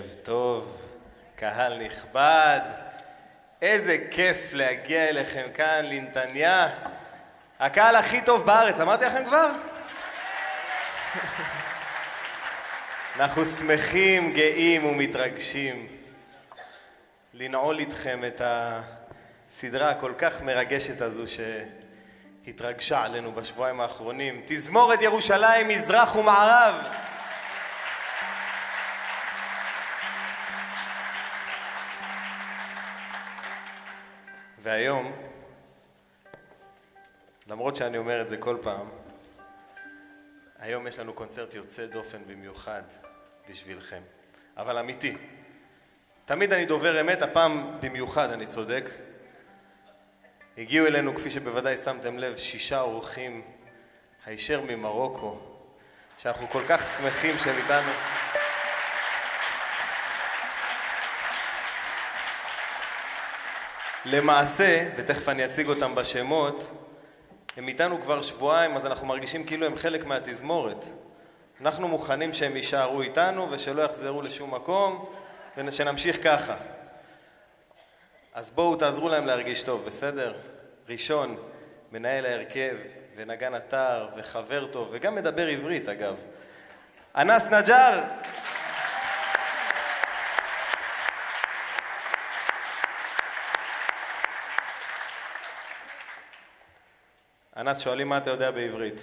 ערב טוב, קהל נכבד, איזה כיף להגיע אליכם כאן לנתניה, הקהל הכי טוב בארץ, אמרתי לכם כבר? אנחנו שמחים, גאים ומתרגשים לנעול איתכם את הסדרה הכל כך מרגשת הזו שהתרגשה עלינו בשבועיים האחרונים, תזמורת ירושלים מזרח ומערב. והיום, למרות שאני אומר את זה כל פעם, היום יש לנו קונצרט יוצא דופן במיוחד בשבילכם, אבל אמיתי. תמיד אני דובר אמת, הפעם במיוחד אני צודק. הגיעו אלינו, כפי שבוודאי שמתם לב, 6 אורחים הישר ממרוקו, שאנחנו כל כך שמחים שהם איתנו. למעשה, ותכף אני אציג אותם בשמות, הם איתנו כבר שבועיים, אז אנחנו מרגישים כאילו הם חלק מהתזמורת. אנחנו מוכנים שהם יישארו איתנו ושלא יחזרו לשום מקום, ושנמשיך ככה. אז בואו תעזרו להם להרגיש טוב, בסדר? ראשון, מנהל ההרכב ונגן אתר וחבר טוב, וגם מדבר עברית אגב. אנס נג'אר! אנס, שואלים מה אתה יודע בעברית?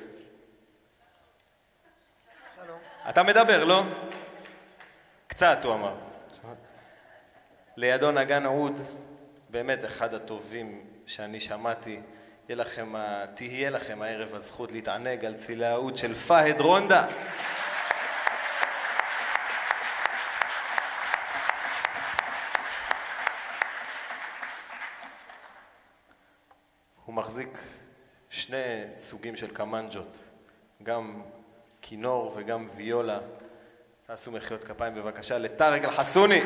שלום. אתה מדבר, לא? קצת, הוא אמר. לידו נגן עוד, באמת אחד הטובים שאני שמעתי. תהיה לכם הערב הזכות להתענג על צילי העוד של פהד רונדה. הוא מחזיק 2 סוגים של קמנג'ות, גם כינור וגם ויולה. תעשו מחיאות כפיים בבקשה לטארק אל-חסוני.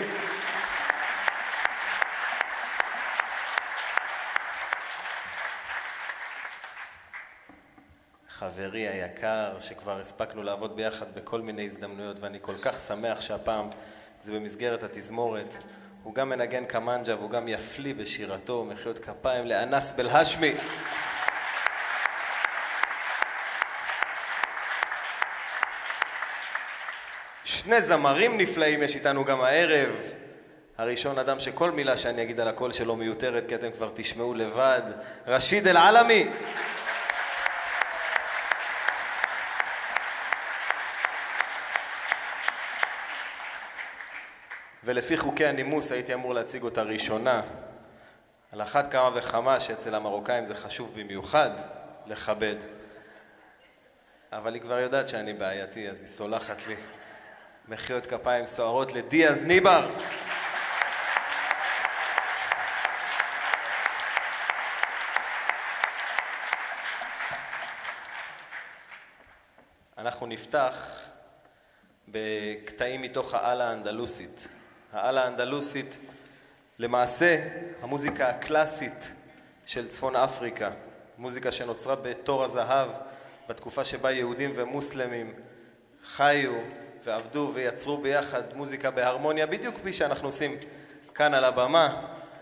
חברי היקר, שכבר הספקנו לעבוד ביחד בכל מיני הזדמנויות, ואני כל כך שמח שהפעם זה במסגרת התזמורת. הוא גם מנגן קמנג'ה והוא גם יפלי בשירתו. מחיאות כפיים לאנס בלהשמי. שני זמרים נפלאים יש איתנו גם הערב. הראשון אדם שכל מילה שאני אגיד על הקול שלו מיותרת, כי אתם כבר תשמעו לבד. רשיד אל-עלמי. ולפי חוקי הנימוס הייתי אמור להציג אותה ראשונה. על אחת כמה וכמה שאצל המרוקאים זה חשוב במיוחד לכבד. אבל היא כבר יודעת שאני בעייתי, אז היא סולחת לי. מחיאות כפיים סוערות לדיאז ניבר. אנחנו נפתח בקטעים מתוך העלה האנדלוסית. העלה האנדלוסית, למעשה המוזיקה הקלאסית של צפון אפריקה, מוזיקה שנוצרה בתור הזהב בתקופה שבה יהודים ומוסלמים חיו ועבדו ויצרו ביחד מוזיקה בהרמוניה, בדיוק כפי שאנחנו עושים כאן על הבמה.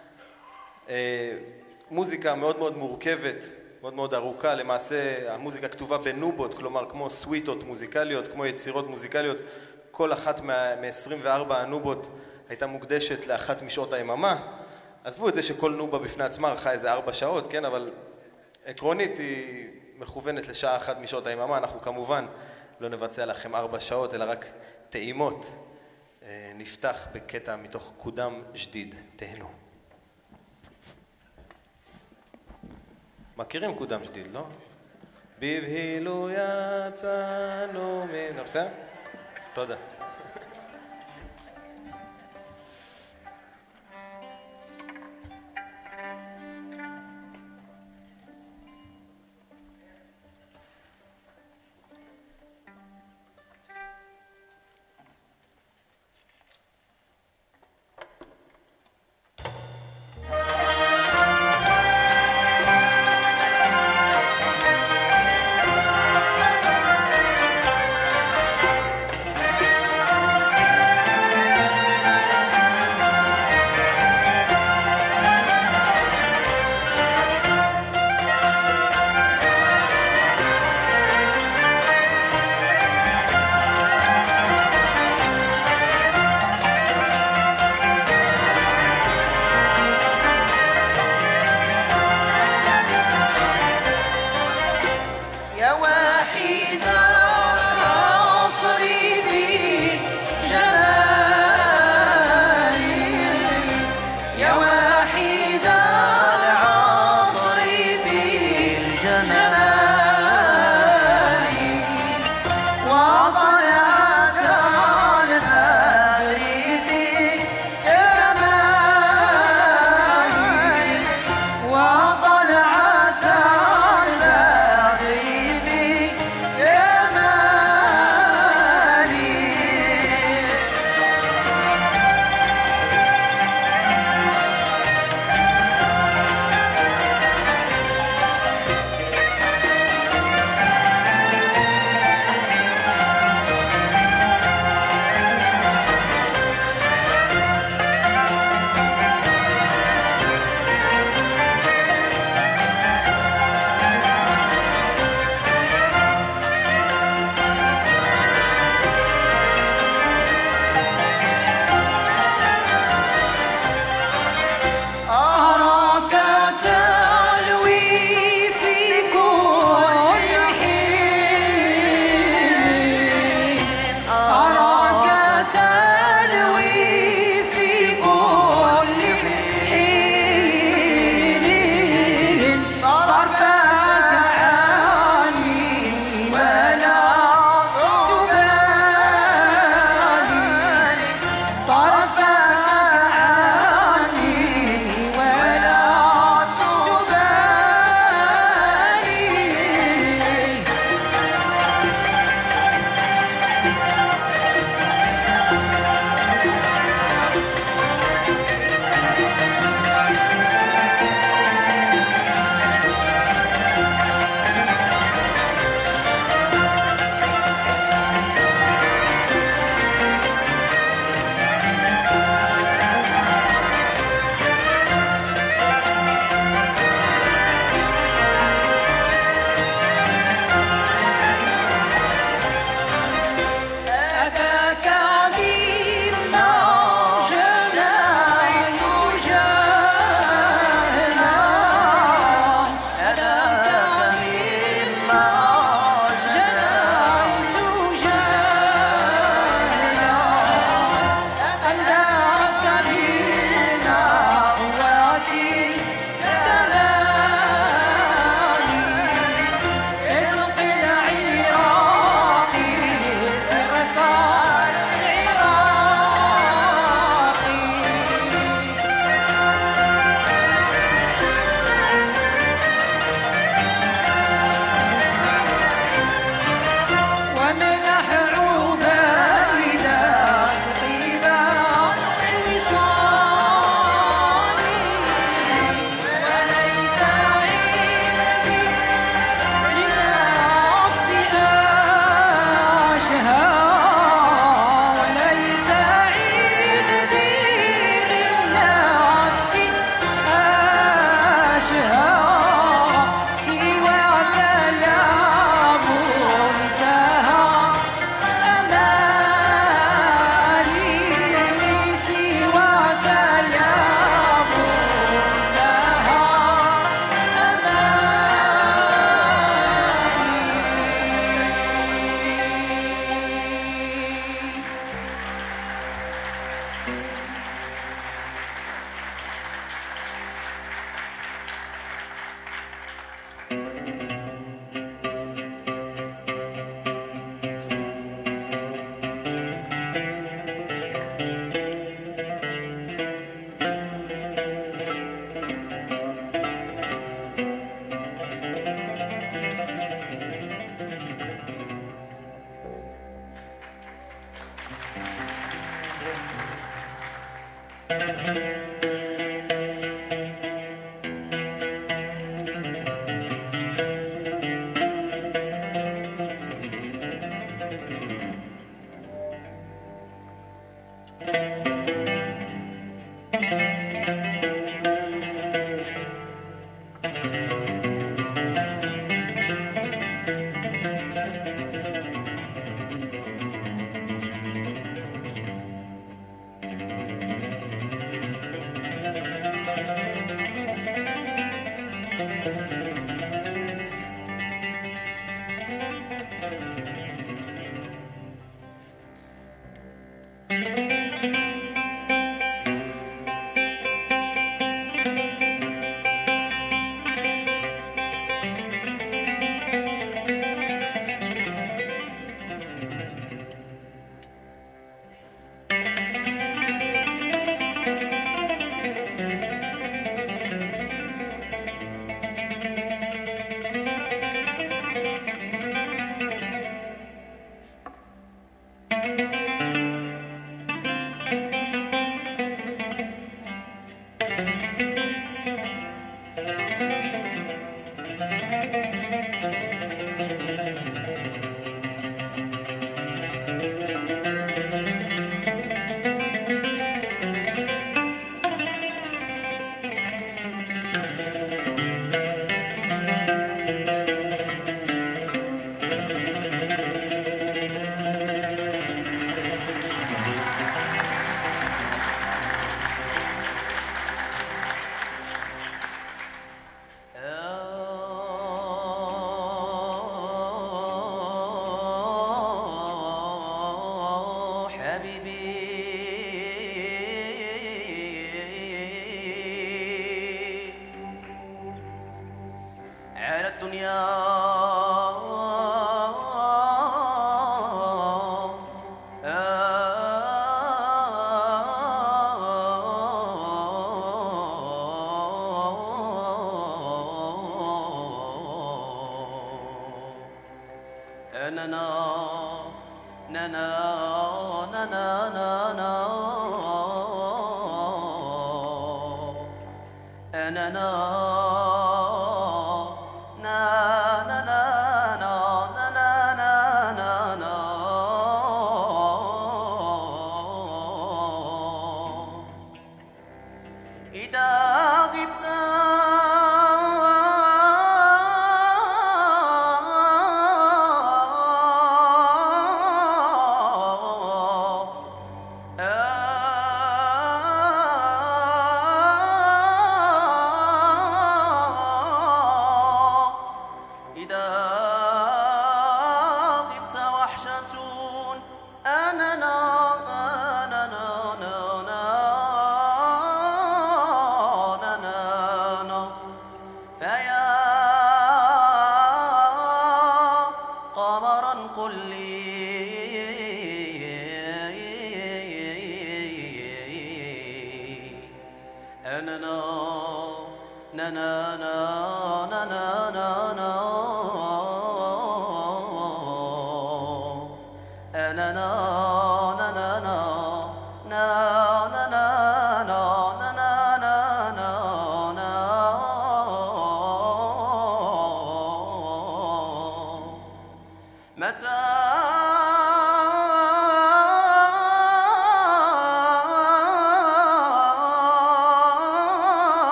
מוזיקה מאוד מאוד מורכבת, מאוד מאוד ארוכה. למעשה המוזיקה כתובה בנובות, כלומר כמו סוויטות מוזיקליות, כמו יצירות מוזיקליות. כל אחת מ-24 הנובות הייתה מוקדשת לאחת משעות היממה. עזבו את זה שכל נובה בפני עצמה ערכה איזה 4 שעות, כן? אבל עקרונית היא מכוונת לשעה אחת משעות היממה. אנחנו כמובן לא נבצע לכם 4 שעות, אלא רק טעימות. נפתח בקטע מתוך קודם ג'דיד. תהנו. מכירים קודם ג'דיד, לא? בבהילו יצאנו מן... בסדר? תודה.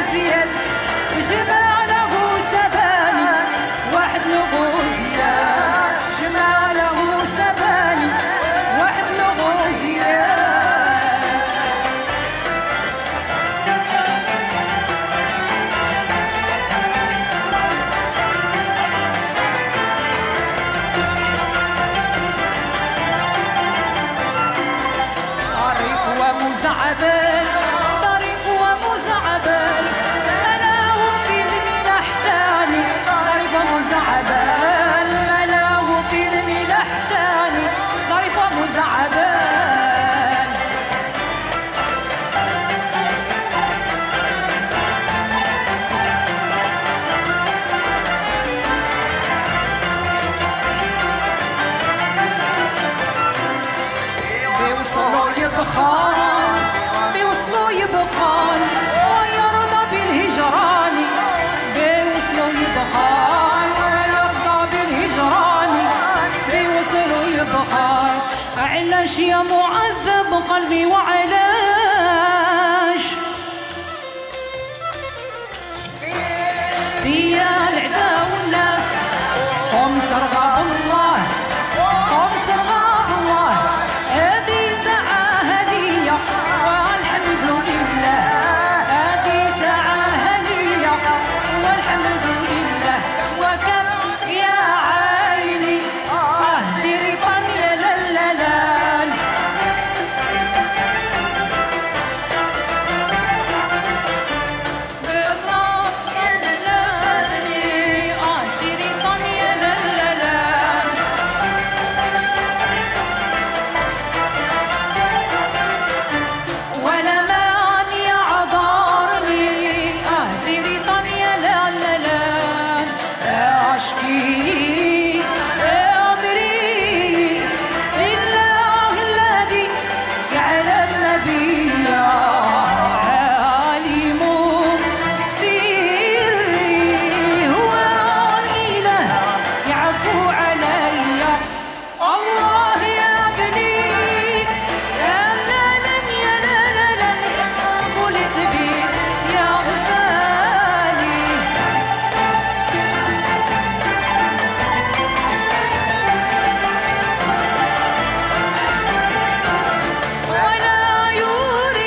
زياد جماله سباني واحد لغو زياد جماله سباني واحد لغو زياد طريف ومزعبل طريف ومزعبل ملاه في الملاح تاني طريف ومزعبل ملاه في الملاح تاني طريف ومزعبل بيوصلوا يبخان بيوصلوا يبخان ويرضى بالهجران بيوصلوا يبخان ويرضى بالهجران بيوصلوا يبخان علاش يا معذب قلبي وعلاش يا العدا والناس قم ترغب الله قم ترغب الله هذه ساعة هدية والحمد لله هذه ساعة هدية والحمد لله وكم يا عيني تريطا يا لللان بالضبط يا للاني تريطا يا لللان ولا من يعذرني تريطا يا لللان أشكي أمري لله الذي يعلم بيا عالم سري هو الإله يعفو علي الله يا ابني يا لالن يا لالن قلت بي يا غزالي ولا يريد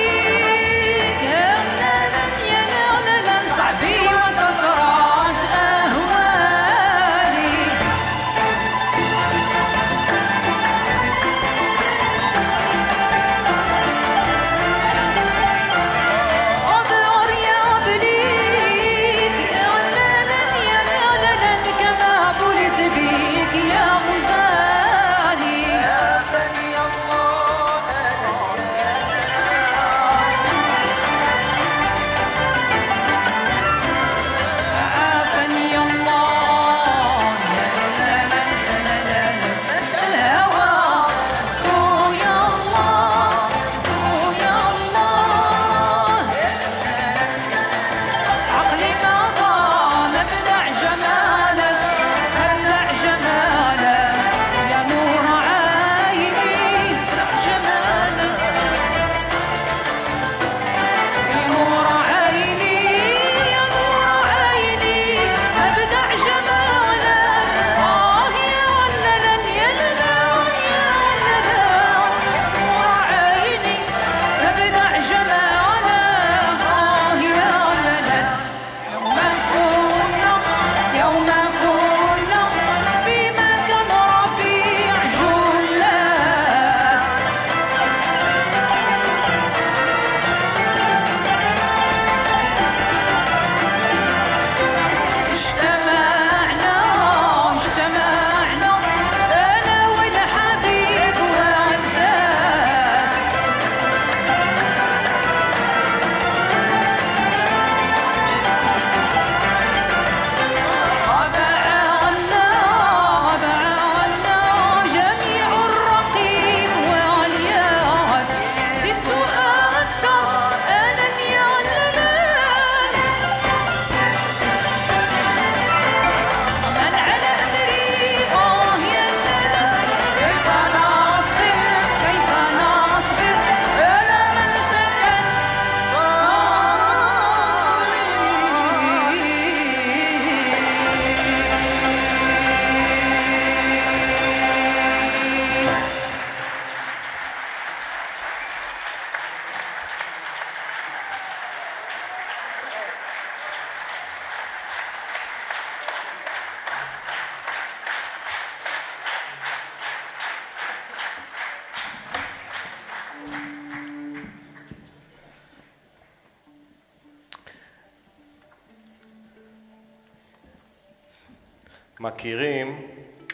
מכירים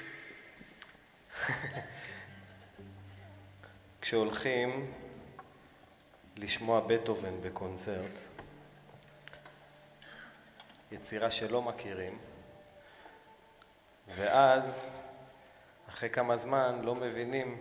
כשהולכים לשמוע בטהובן בקונצרט, יצירה שלא מכירים, ואז אחרי כמה זמן לא מבינים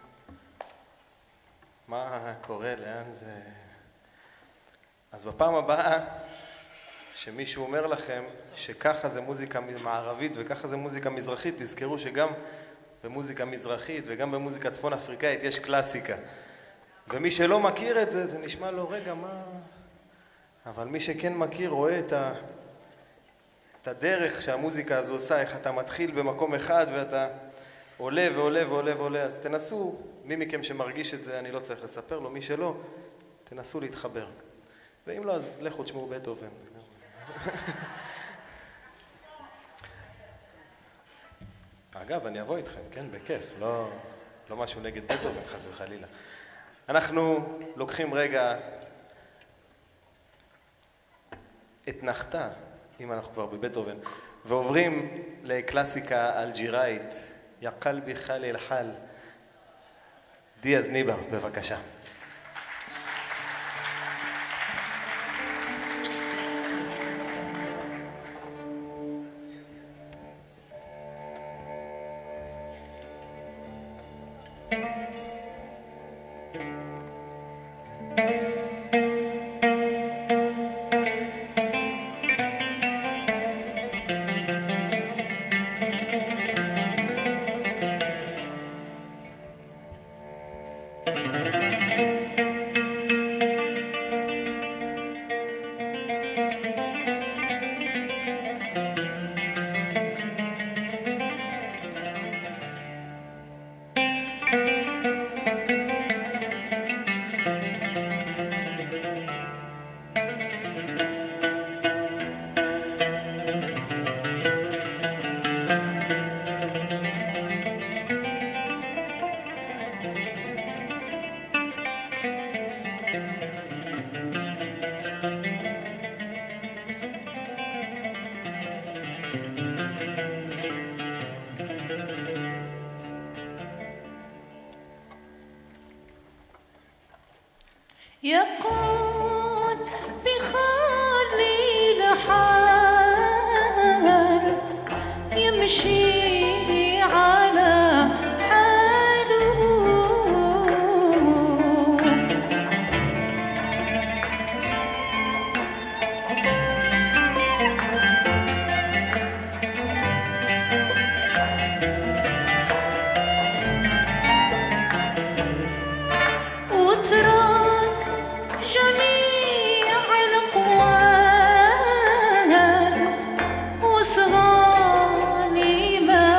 מה קורה, לאן זה... אז בפעם הבאה שמישהו אומר לכם שככה זה מוזיקה מערבית וככה זה מוזיקה מזרחית, תזכרו שגם במוזיקה מזרחית וגם במוזיקה צפון אפריקאית יש קלאסיקה. ומי שלא מכיר את זה, זה נשמע לו, רגע, מה... אבל מי שכן מכיר רואה את הדרך שהמוזיקה הזו עושה, איך אתה מתחיל במקום אחד ואתה עולה ועולה ועולה ועולה. אז תנסו, מי מכם שמרגיש את זה, אני לא צריך לספר לו, מי שלא, תנסו להתחבר. ואם לא, אז לכו תשמעו בטהובן. אגב, אני אבוא איתכם, כן? בכיף, לא משהו נגד בטהובן, חס וחלילה. אנחנו לוקחים רגע את נחתה, אם אנחנו כבר בבטהובן, ועוברים לקלאסיקה אלג'יראית, יא קלבי חליל חל, דיאז ניבר, בבקשה. يقود بخليل حال يمشي على حاله وترك جميع الأقوال وصغى لما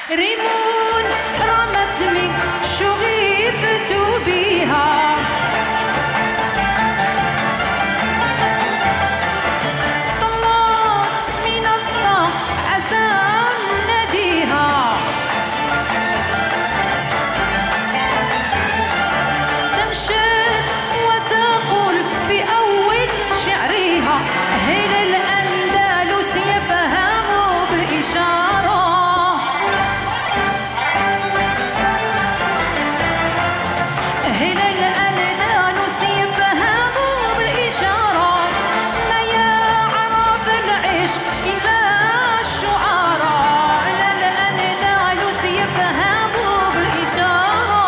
ريمون رمتني شغفت بها طلعت من الطاق عسام نديها تنشد وتقول في أول شعرها هل الأندلس يفهم بالإشارة هل الأندلس يفهم بالإشارة ما يعرف العشق إلا الشعراء هل الأندلس يفهم بالإشارة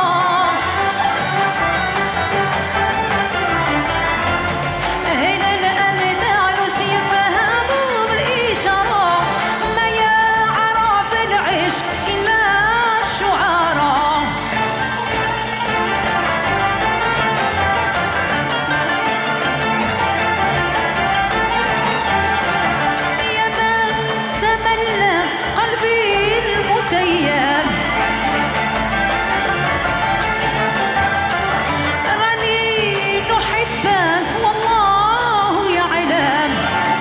هل الأندلس يفهم بالإشارة ما يعرف العشق إلا الشعراء يا من تملى قلبي المتيم راني نحبك والله يعلم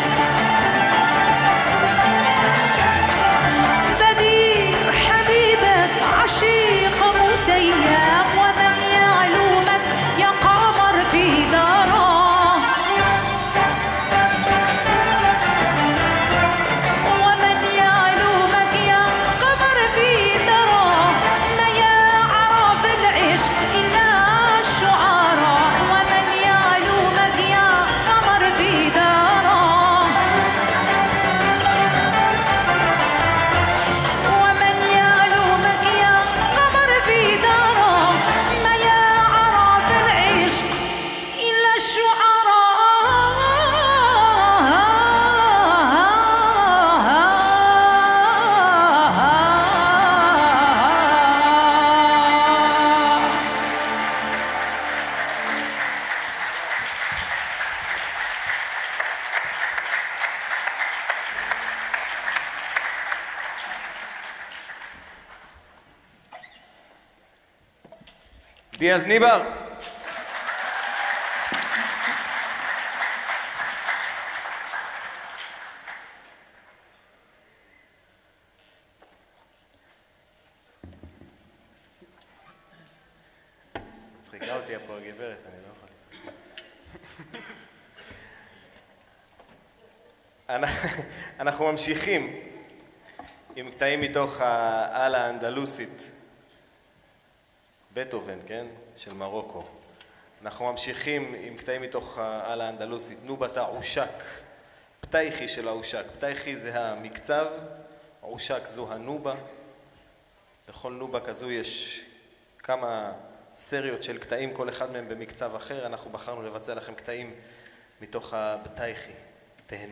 بدير حبيبك عشيق متيم ومن يعلومك يا قمر في داره ومن يعلومك يا قمر في داره ما يعرف العشق إلا الشعراء ومن يعلومك يا قمر في داره ومن يعلومك يا قمر في داره ما يعرف العشق إلا الشعراء דיאז ניבר. צחיקה אותי פה הגברת, אני לא יכול. אנחנו ממשיכים עם קטעים מתוך העלה האנדלוסית, בטהובן, כן? של מרוקו. אנחנו ממשיכים עם קטעים מתוך העלה האנדלוסית, נובת העושק, פתיחי של העושק. פתיחי זה המקצב, העושק זו הנובה. לכל נובה כזו יש כמה סריות של קטעים, כל אחד מהם במקצב אחר. אנחנו בחרנו לבצע לכם קטעים מתוך הפתיחי. תהנו.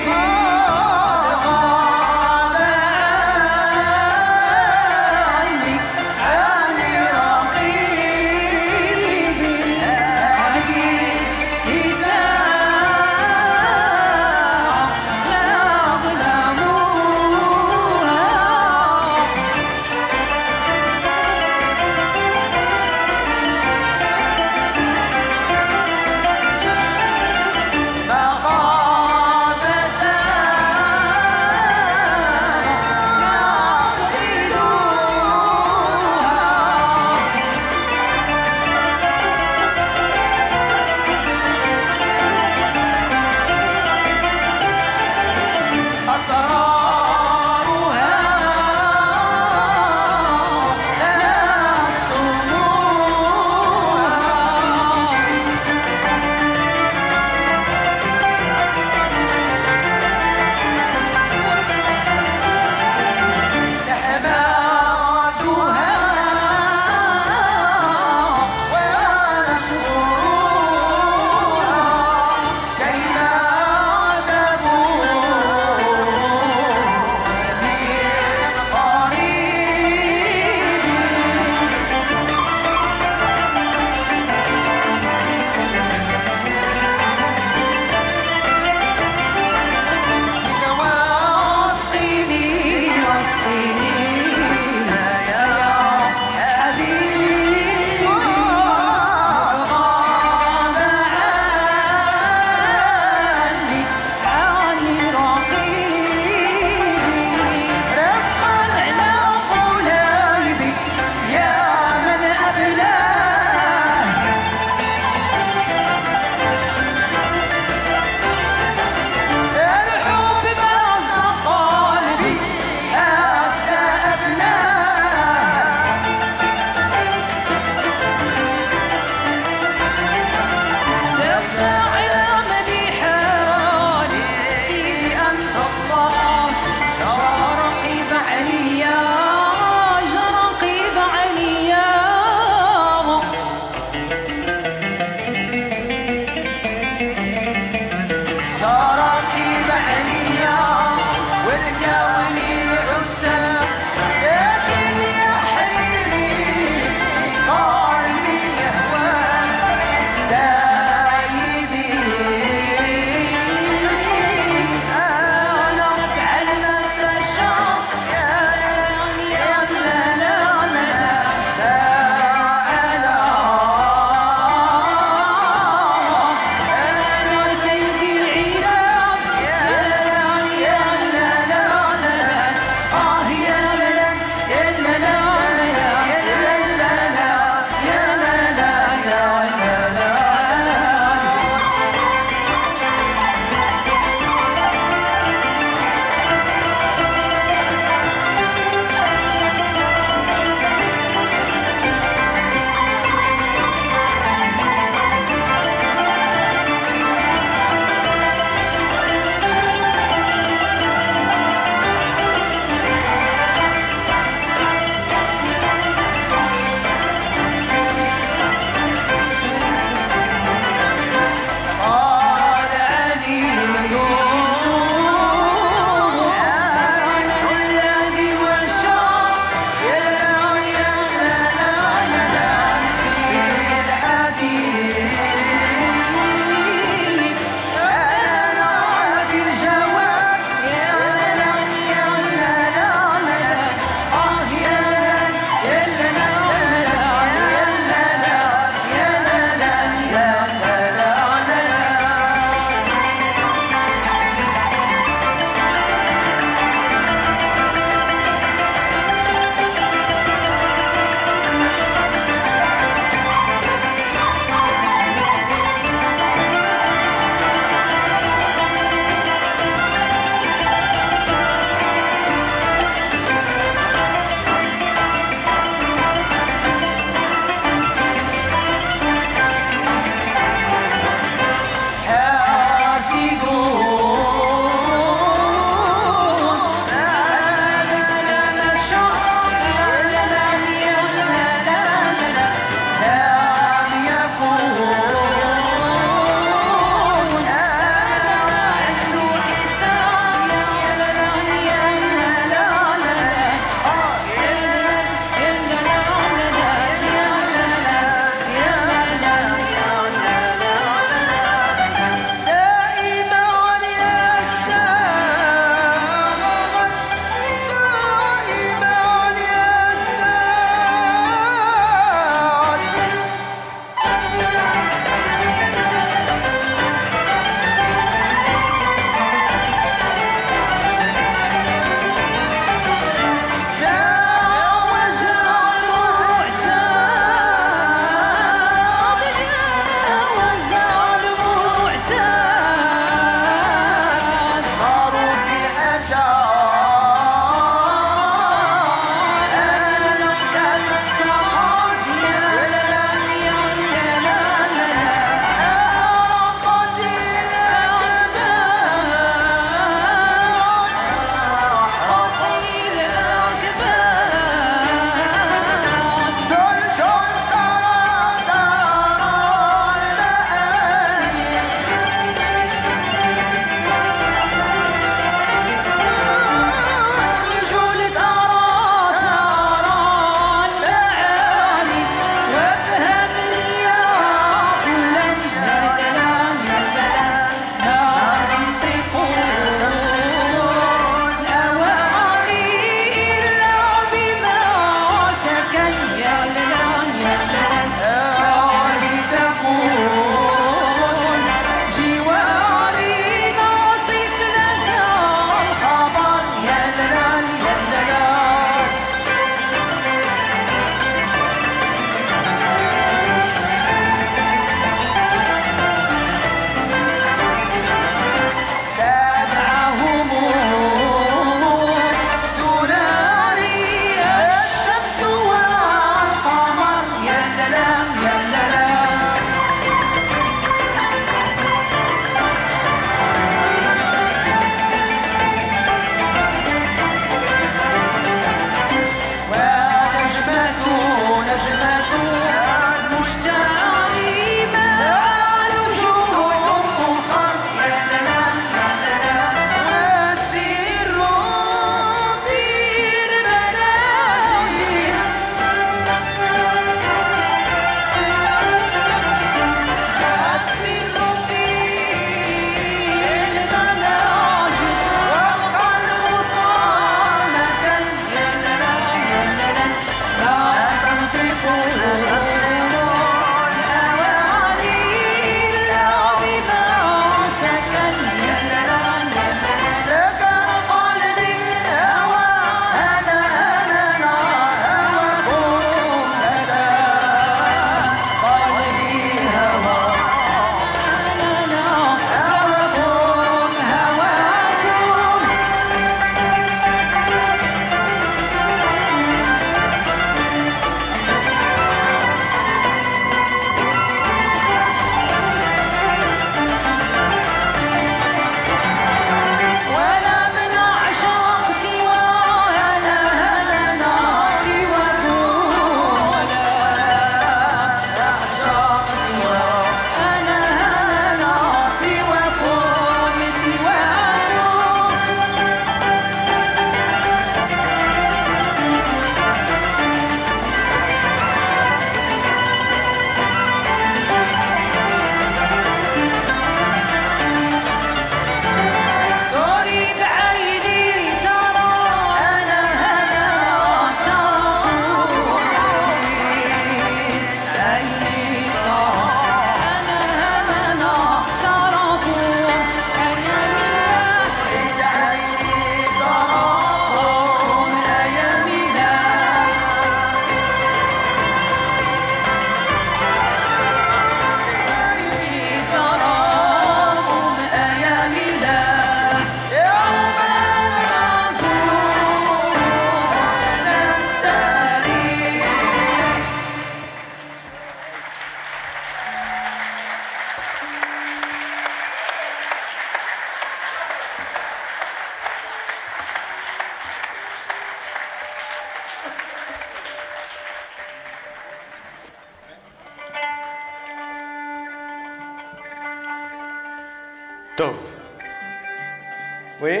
טוב. וואי?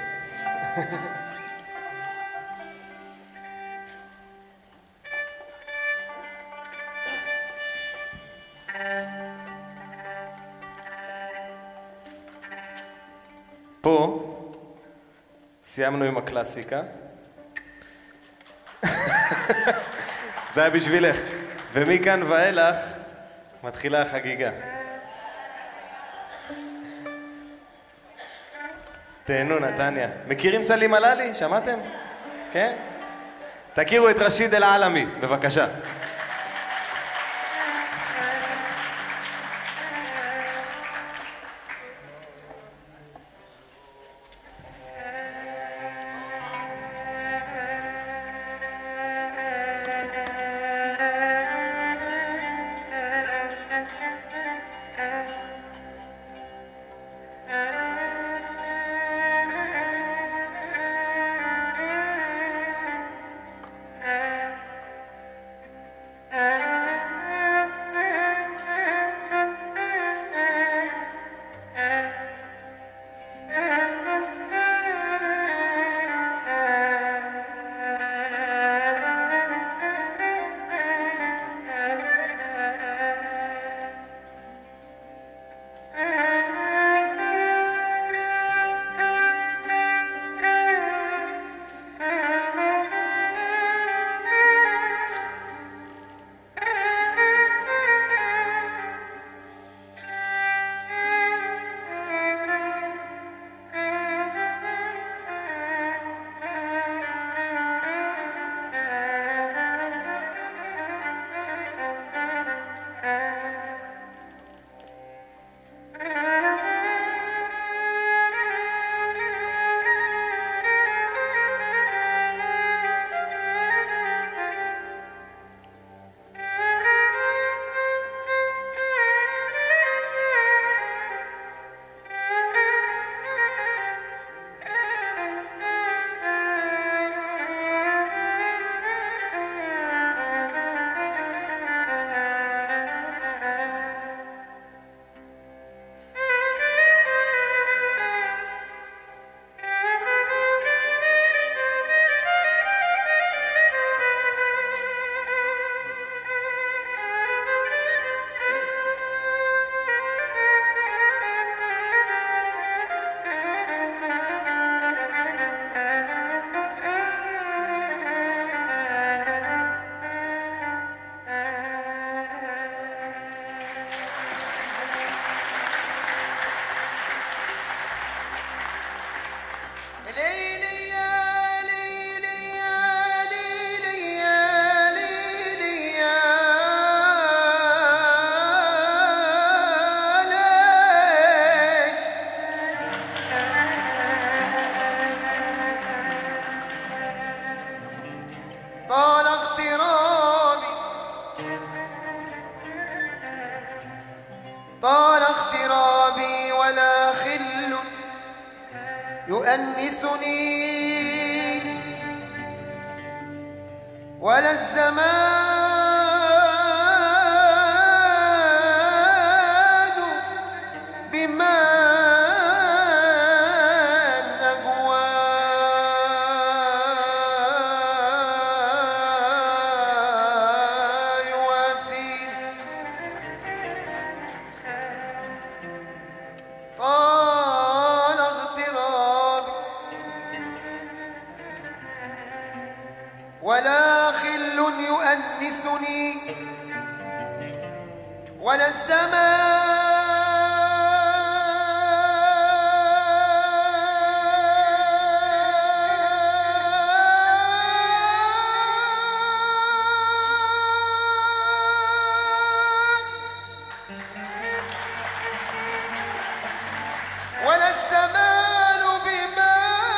פה סיימנו עם הקלאסיקה. זה היה בשבילך. ומכאן ואילך מתחילה החגיגה. תהנו נתניה. מכירים סלים הללי? שמעתם? כן? תכירו את רשיד אל-עלמי, בבקשה. طال اغترابي ولا خل يؤنسني ولا الزمان بما أقوى يوافيني طال اغترابي ولا خل يؤنسني ولا الزمان بما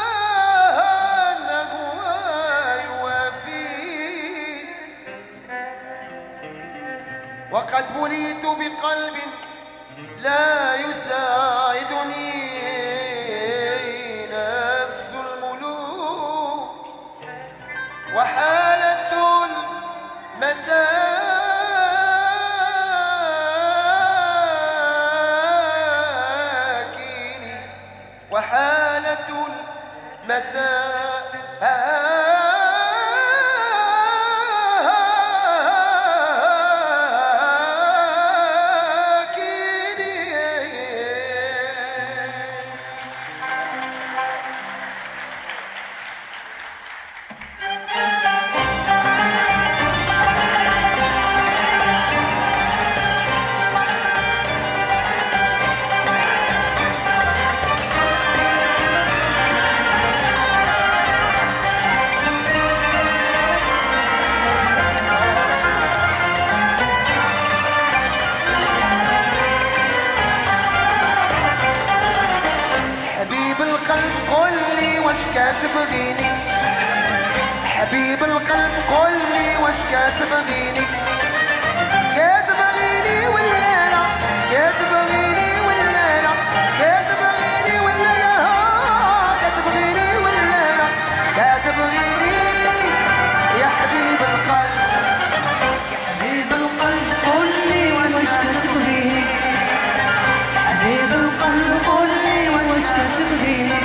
نهوى يوافيني وقد بليت بقلب لا يساعدني نفس الملوك وحالة المساكين مساء كاتبغيني حبيب القلب قول لي واش كاتبغيني كاتبغيني ولا لا كاتبغيني ولا لا كاتبغيني ولا لا كاتبغيني ولا لا كاتبغيني يا حبيب القلب يا حبيب القلب قول لي واش كاتبغيني حبيب القلب قول لي واش كاتبغيني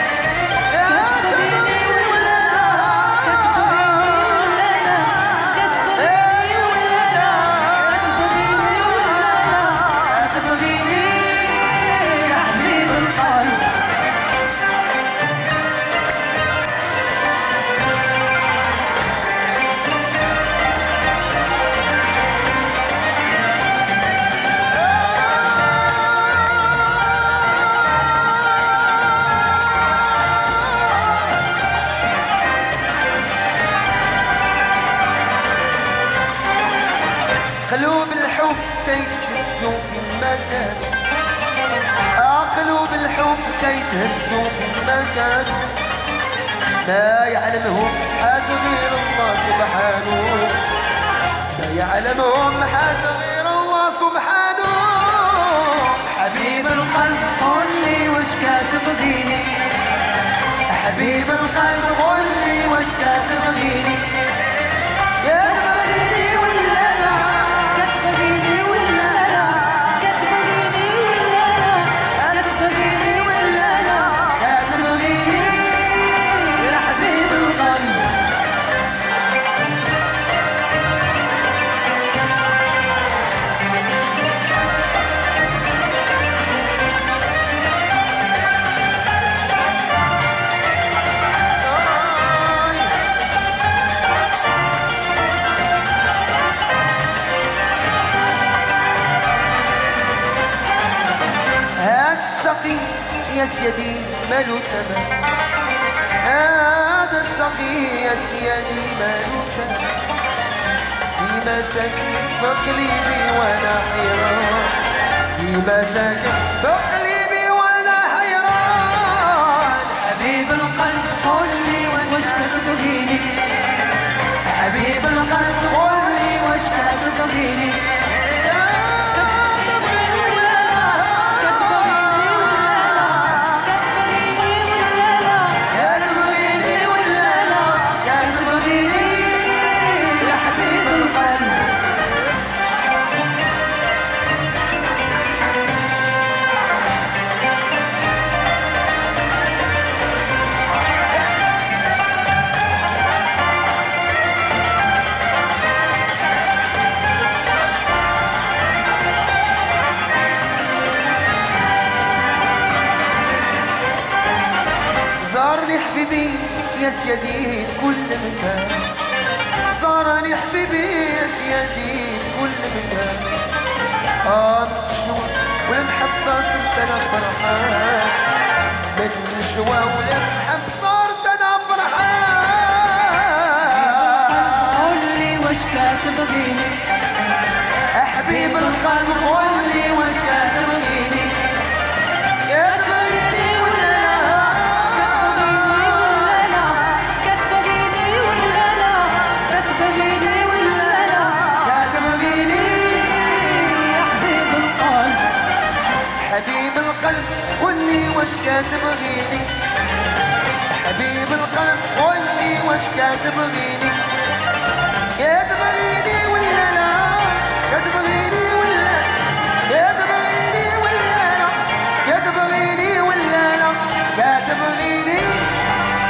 قلوب الحب تيتهزوا في المكان قلوب الحب تيتهزوا في المكان ما يعلمهم حد غير الله سبحانه ما يعلمهم حد غير الله سبحانه حبيب القلب قول لي واش كاتبغيني حبيب القلب قول لي واش كاتبغيني كاتبغيني ولا لا كاتبغيني ولا لا كاتبغيني ولا لا كاتبغيني ولا لا كاتبغيني يا حبيب القلب السقي يا سيدي مالو تمام هذا السقي يا سيدي مالو تمام ديما ساكن بقلبي وانا حيران ديما ساكن بقلبي وانا حيران حبيب القلب قول لي واش كاتبغيني حبيب القلب قول لي واش كاتبغيني زارني حبيبي يا سيدي في كل مكان زارني حبيبي يا سيدي في كل مكان الشوق والمحبة صرت أنا فرحان من الشوق والمحبة صرت أنا فرحان قول لي واش كاتبغيني حبيب القلب قول لي واش كاتبغيني كاتبغيني ولا كاتبغيني ولا لا كاتبغيني يا حبيب القلب حبيب القلب قل لي واش كاتبغيني حبيب القلب قل لي واش كاتبغيني كاتبغيني ولا لا كاتبغيني ولا كاتبغيني ولا لا كاتبغيني ولا لا كاتبغيني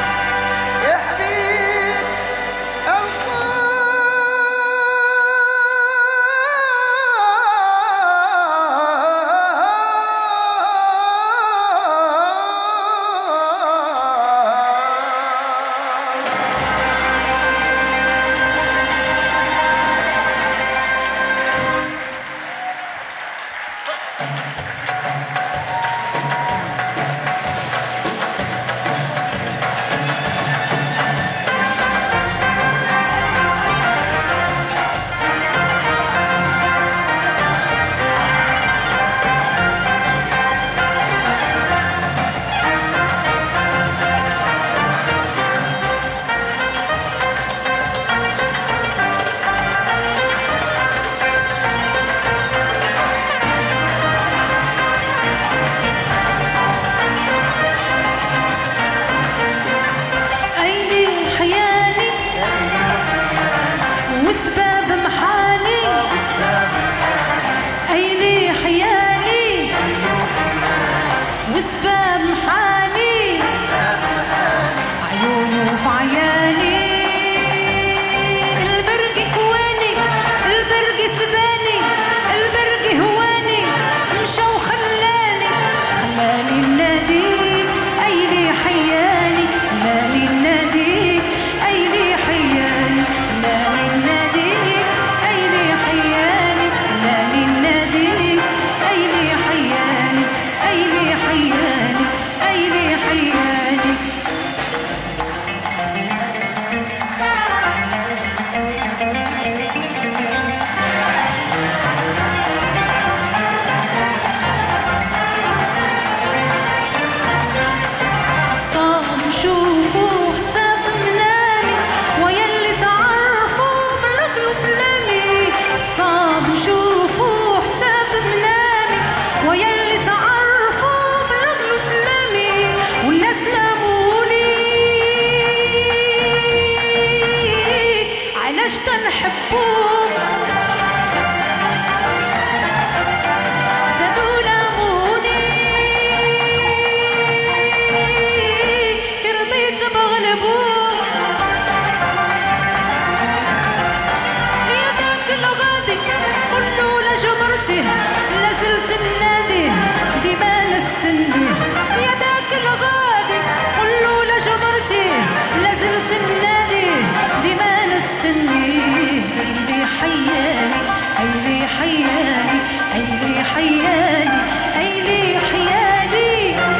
زلت نناديه ديما نستنيه ايلي حياني ايلي حياني ايلي حياني ايلي حياني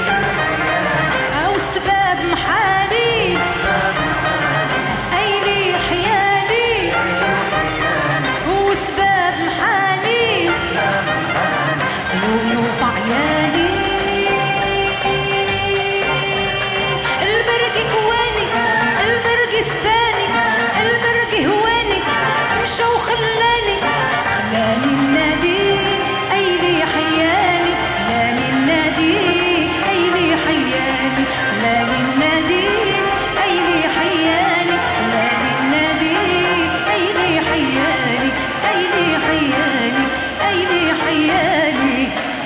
او سباب محالي ايلي حياني وسباب محالي عيونه في عياني البرق كواني البرق سباني البرق هواني مشى وخلاني النادي ايلي حياني خلاني النادي ايلي حياني خلاني النادي ايلي حياني خلاني النادي ايلي حياني ايلي حياني ايلي حياني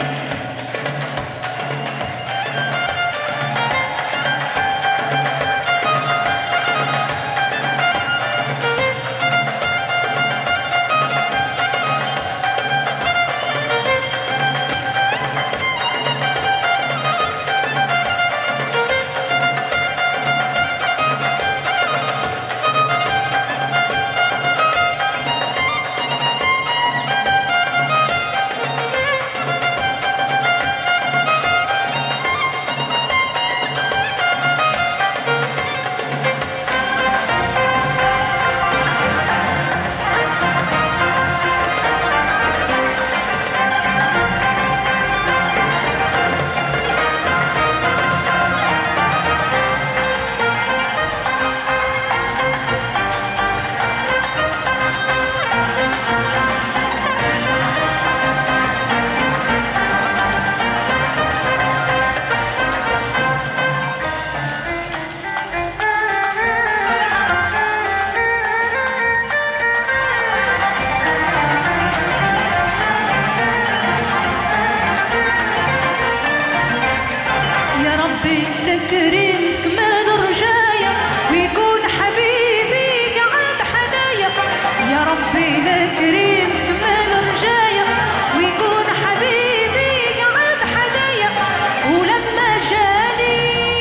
كريمتك من رجايا ويكون حبيبي قاعد حدايا يا ربي لكريمتك من رجايا ويكون حبيبي قاعد حدايا ولما جاني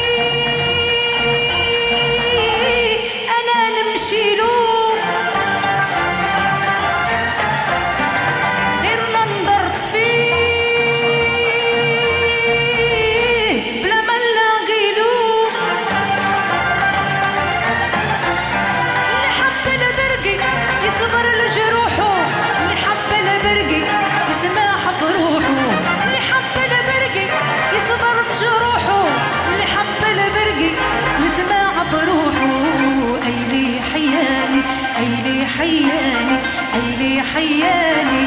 انا نمشي له غير ننظر فيه بلا ما نلاقي له اللي حب البرقي يصبر لجروحه اللي حب البرقي يسمح بروحه اللي حب البرقي يصبر بجروحه اللي حب البرقي يسمع بروحه ايلي حياني ايلي حياني ايلي حياني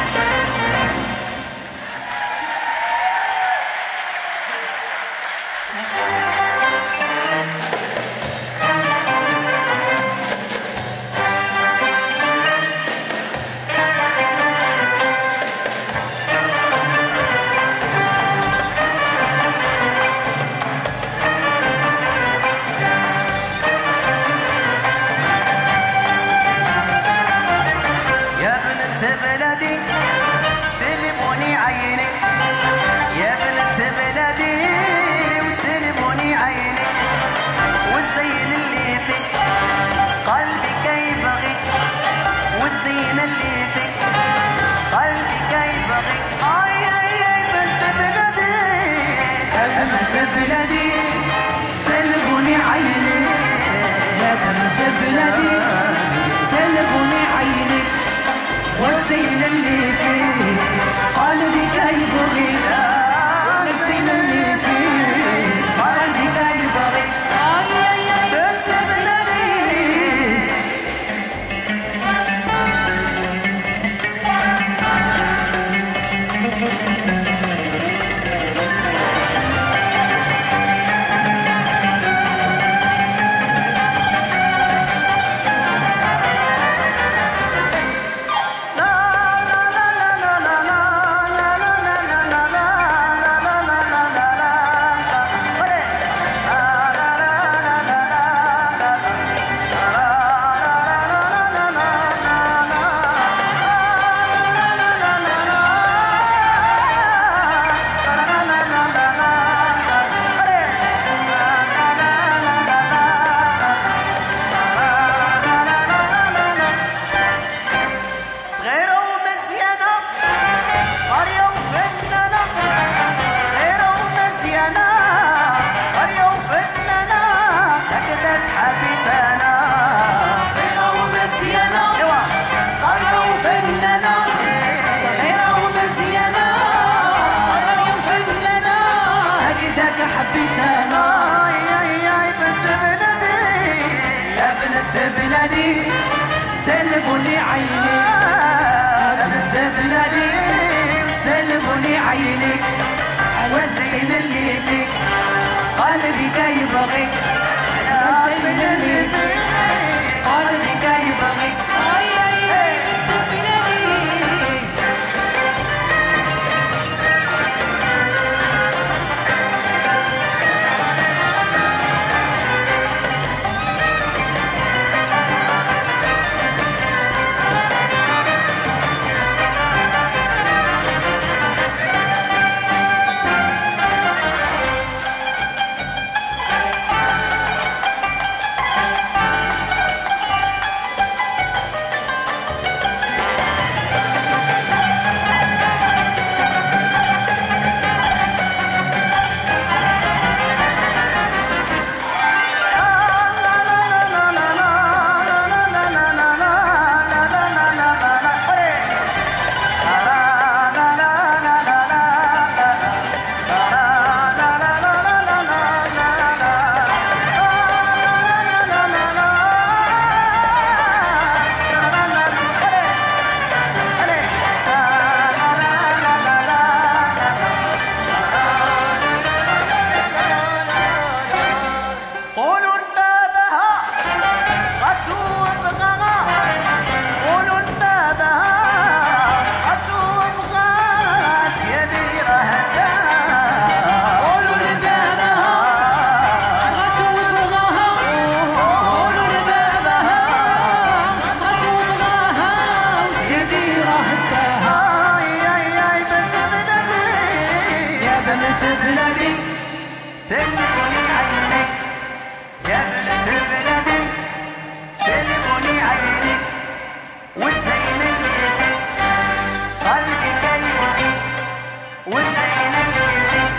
يا بنت بلدي سلموني عيني يا بنت بلدي وسلموني عيني والزين اللي في قلبي كيبغي والزين اللي في قلبي كيبغي اي بنت بلدي يا بنت بلدي سلموني عيني يا بنت بلدي سلبوني عيني والزين اللي فيه قلبي كيبغي والزين اللي فيه قلبي كيبغي بنت بلدي لا لا لا لا لا بنت بلادي سلموني عيني يا بنت بلادي سلموني عيني والزين اللي فيك قلبي جاي يبغيك الزين اللي فيك قلبي جاي يبغيك بنت بلادي سلموني عيني يا بنت بلادي سلموني عيني والزين اللي فيك قلبي جاي يبغيك والزين اللي فيك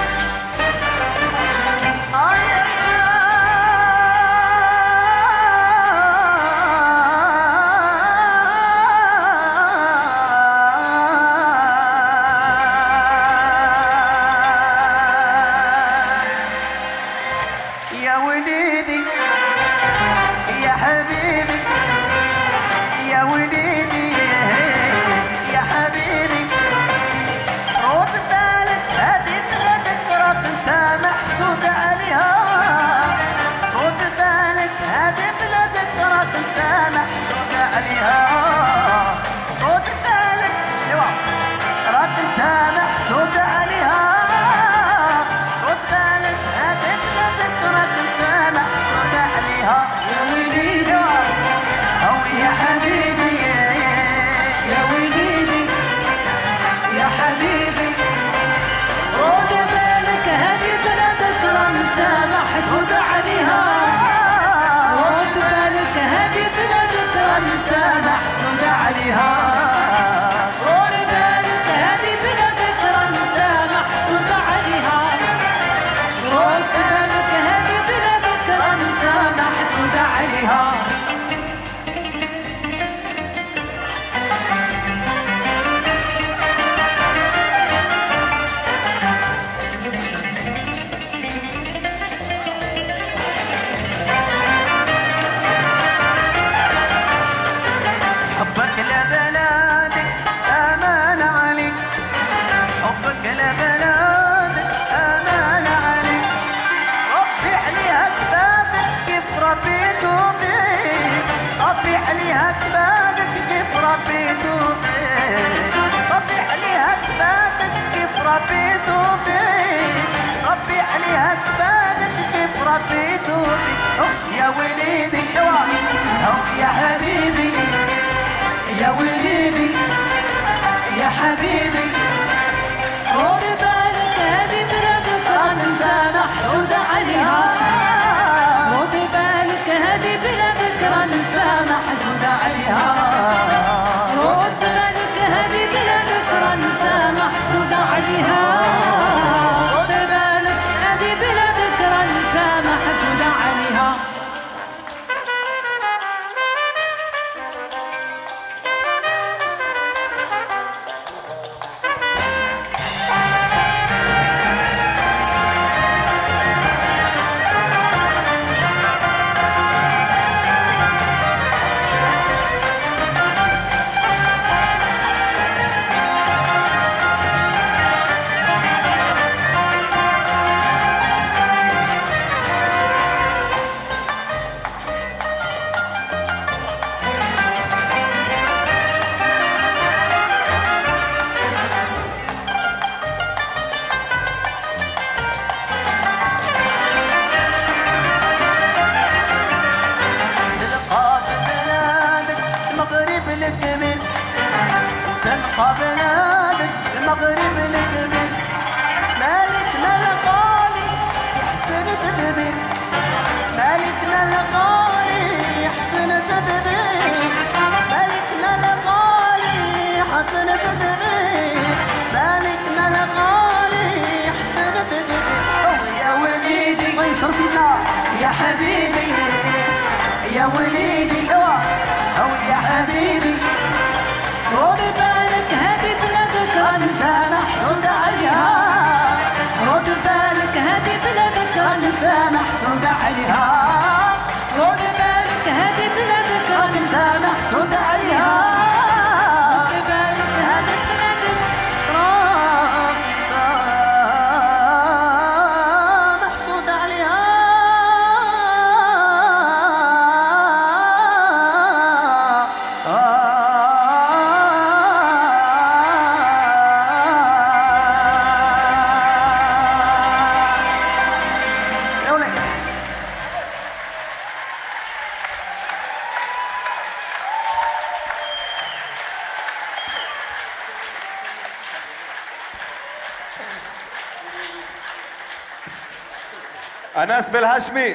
يا وليدي يا حبيبي يا وليدي يا حبيبي رد بالك هذه بلادك راك انت محسود عليها رد بالك هذه بلادك راك انت محسود عليها رد بالك ايوا راك انت محسود عليها رد بالك هذه بلادك راك انت محسود عليها يا وليدي او يا حبيبي يا وليدي يا حبيبي رد بالك هذه بلادك انت محسود عليها رد بالك هذه بلادك انت محسود عليها رد بالك هذه بلادك انت محسود عليها رد بالك هذه بلادك انت محسود عليها حبك لبلادك أمان عليك حبك لبلادك أمان عليك ربي عليها كبادك كيف ربيتو فيك ربي عليها كبادك كيف ربيتو فيك ربي عليها كبادك كيف ربيتو فيك ربي عليها كبادك كيف ربيتو فيك يا وليدي يا حبيبي يا وليدي يا حبيبي رد بالك هذه بلادك انت محسود عليها رد بالك هذه بلادك انت محسود عليها رد بالك هذه بلادك انت محسود عليها رد بالك هذه بلادك انت محسود عليها بلادك المغرب الكبير مالكنا الغالي يحسن تدبير مالكنا الغالي يحسن تدبير مالكنا الغالي يحسن تدبير مالكنا الغالي يحسن تدبير يا وليدي الله ينصر سيدنا يا حبيبي يا وليدي او يا حبيبي رد بالك هذه بلادك انت محسود عليها رد بالك هذه بلادك انت محسود عليها رد بالك هذه بلادك انت محسود عليها رد بالك هذه بلادك انت محسود عليها אנס בלהשמי.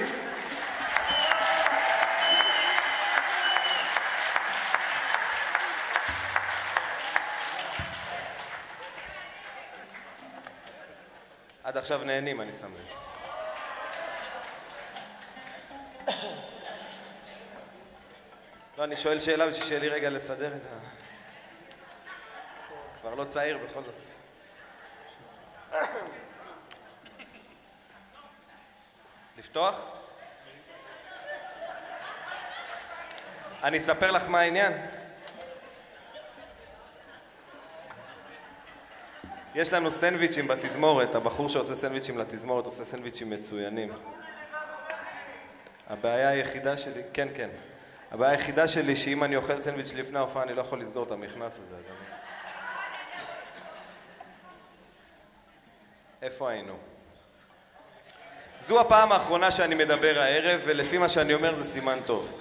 עד עכשיו נהנים, אני שם לב. לא, אני שואל שאלה בשביל שיהיה לי רגע לסדר את ה... כבר לא צעיר בכל זאת. לפתוח? אני אספר לך מה העניין. יש לנו סנדוויצ'ים בתזמורת, הבחור שעושה סנדוויצ'ים לתזמורת עושה סנדוויצ'ים מצוינים. הבעיה היחידה שלי, כן, כן. הבעיה היחידה שלי שאם אני אוכל סנדוויץ' לפני ההופעה אני לא יכול לסגור את המכנס הזה. איפה היינו? זו הפעם האחרונה שאני מדבר הערב, ולפי מה שאני אומר זה סימן טוב.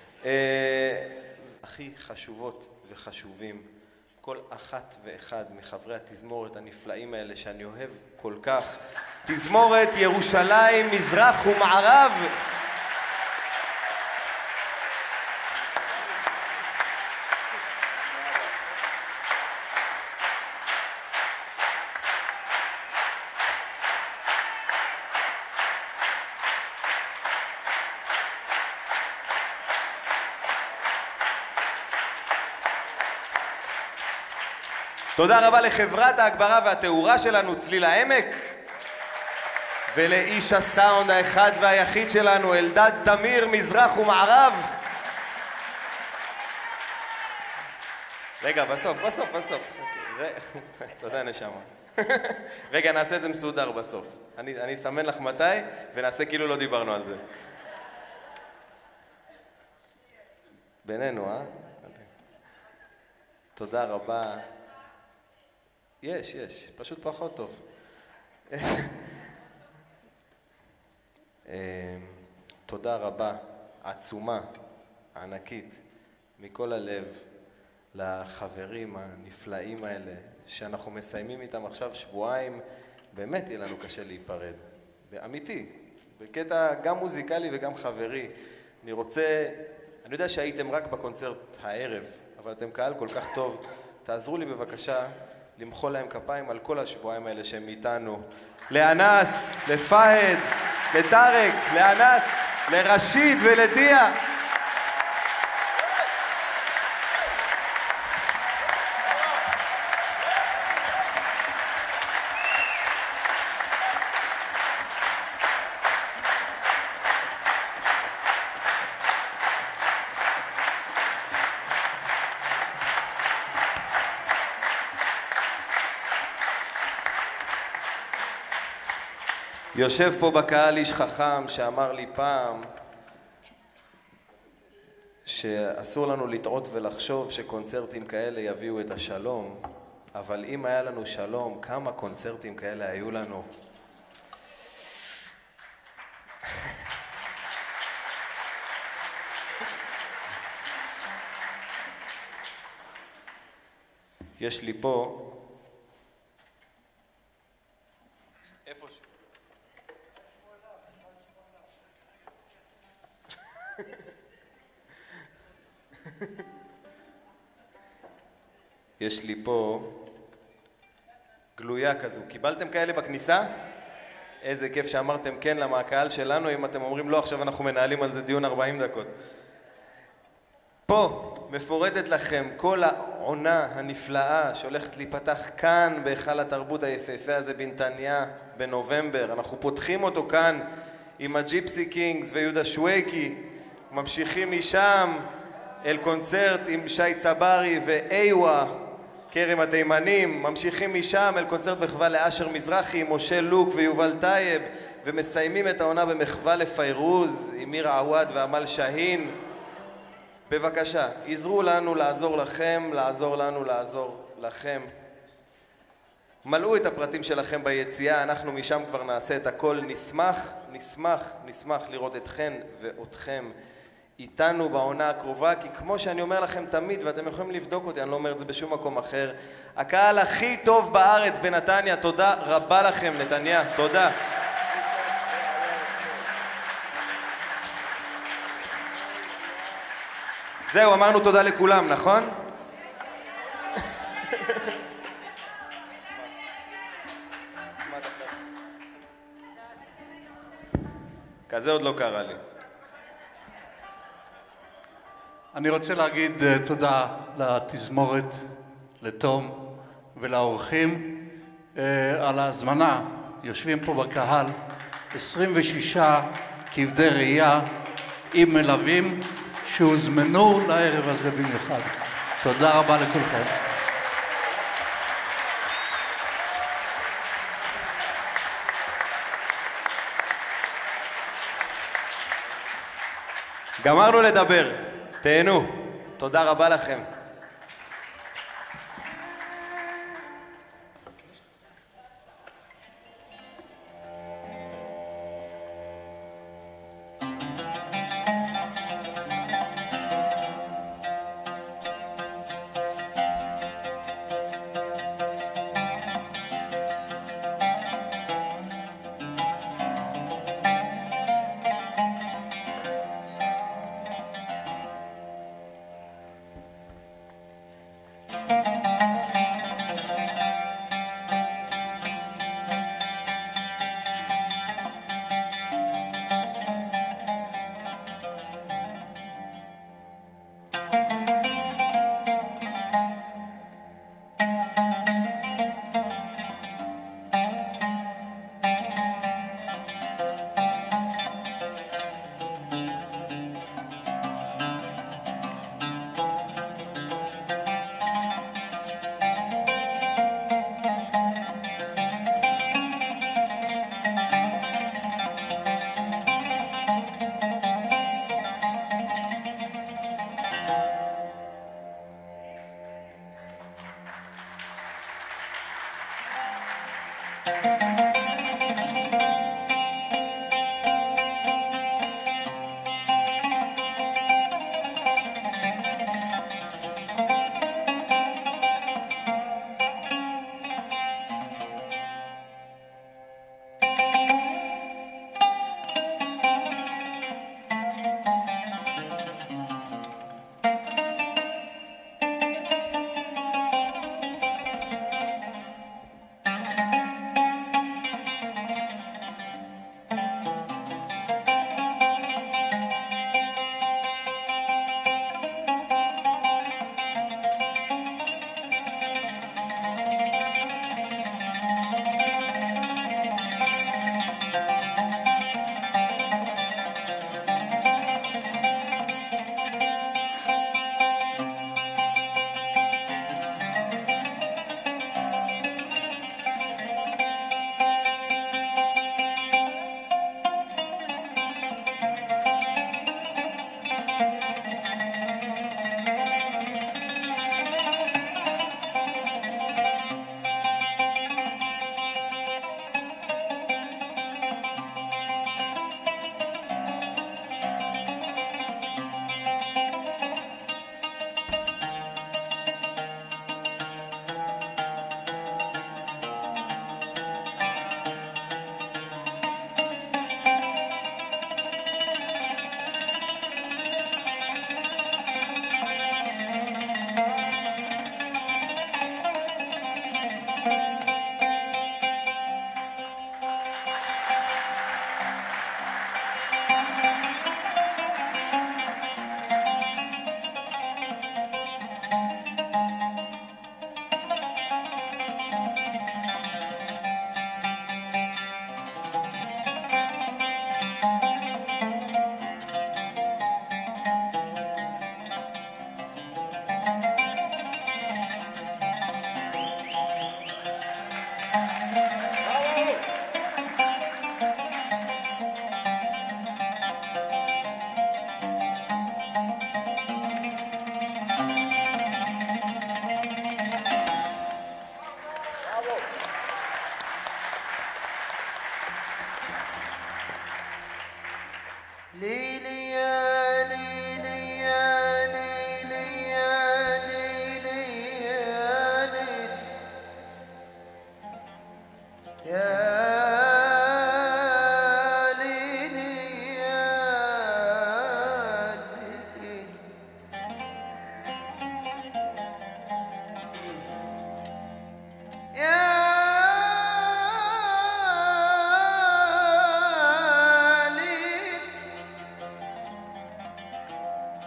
הכי חשובות וחשובים, כל אחת ואחד מחברי התזמורת הנפלאים האלה שאני אוהב כל כך, תזמורת ירושלים, מזרח ומערב. תודה רבה לחברת ההגברה והתאורה שלנו, צליל העמק, ולאיש הסאונד האחד והיחיד שלנו, אלדד תמיר, מזרח ומערב. רגע, בסוף. תודה נשמה. רגע, נעשה את זה מסודר בסוף. אני אסמן לך מתי, ונעשה כאילו לא דיברנו על זה. בינינו, אה? תודה רבה. יש, פשוט פחות טוב. תודה רבה, עצומה, ענקית, מכל הלב, לחברים הנפלאים האלה, שאנחנו מסיימים איתם עכשיו שבועיים, באמת יהיה לנו קשה להיפרד. באמיתי, בקטע גם מוזיקלי וגם חברי. אני יודע שהייתם רק בקונצרט הערב, אבל אתם קהל כל כך טוב, תעזרו לי בבקשה, למחוא להם כפיים על כל השבועיים האלה שהם איתנו. לאנס, לפהד, לטרק, לאנס, לרשיד ולדיה. יושב פה בקהל איש חכם שאמר לי פעם שאסור לנו לטעות ולחשוב שקונצרטים כאלה יביאו את השלום, אבל אם היה לנו שלום, כמה קונצרטים כאלה היו לנו? יש לי פה... איפה ש... יש לי פה גלויה כזו. קיבלתם כאלה בכניסה? איזה כיף שאמרתם כן, למה הקהל שלנו, אם אתם אומרים לא, עכשיו אנחנו מנהלים על זה דיון 40 דקות. פה מפורטת לכם כל העונה הנפלאה שהולכת להיפתח כאן בהיכל התרבות היפהפה הזה בנתניה בנובמבר. אנחנו פותחים אותו כאן עם הג'יפסי קינגס ויהודה שווקי, ממשיכים משם אל קונצרט עם שי צברי ואיווה, קרם התימנים, ממשיכים משם אל קונצרט מחווה לאשר מזרחי, משה לוק ויובל טייב, ומסיימים את העונה במחווה לפיירוז עם מירה עווד ועמל שהין. בבקשה, עזרו לנו לעזור לכם, לעזור לנו לעזור לכם. מלאו את הפרטים שלכם ביציאה, אנחנו משם כבר נעשה את הכל. נשמח לראות אתכן ואתכם איתנו בעונה הקרובה, כי כמו שאני אומר לכם תמיד, ואתם יכולים לבדוק אותי, אני לא אומר את זה בשום מקום אחר, הקהל הכי טוב בארץ בנתניה. תודה רבה לכם נתניה, תודה. זהו, אמרנו תודה לכולם, נכון? כזה עוד לא קרה לי. אני רוצה להגיד תודה לתזמורת, לתום ולאורחים על ההזמנה. יושבים פה בקהל 26 כבדי ראייה עם מלווים שהוזמנו לערב הזה במיוחד. תודה רבה לכולכם. גמרנו לדבר, תהנו. תודה רבה לכם.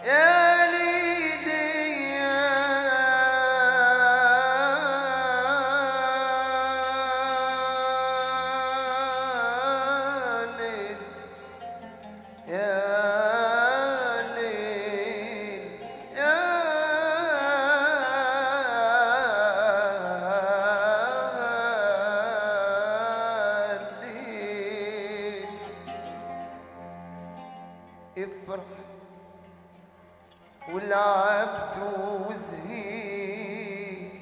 ولعبت وزهيت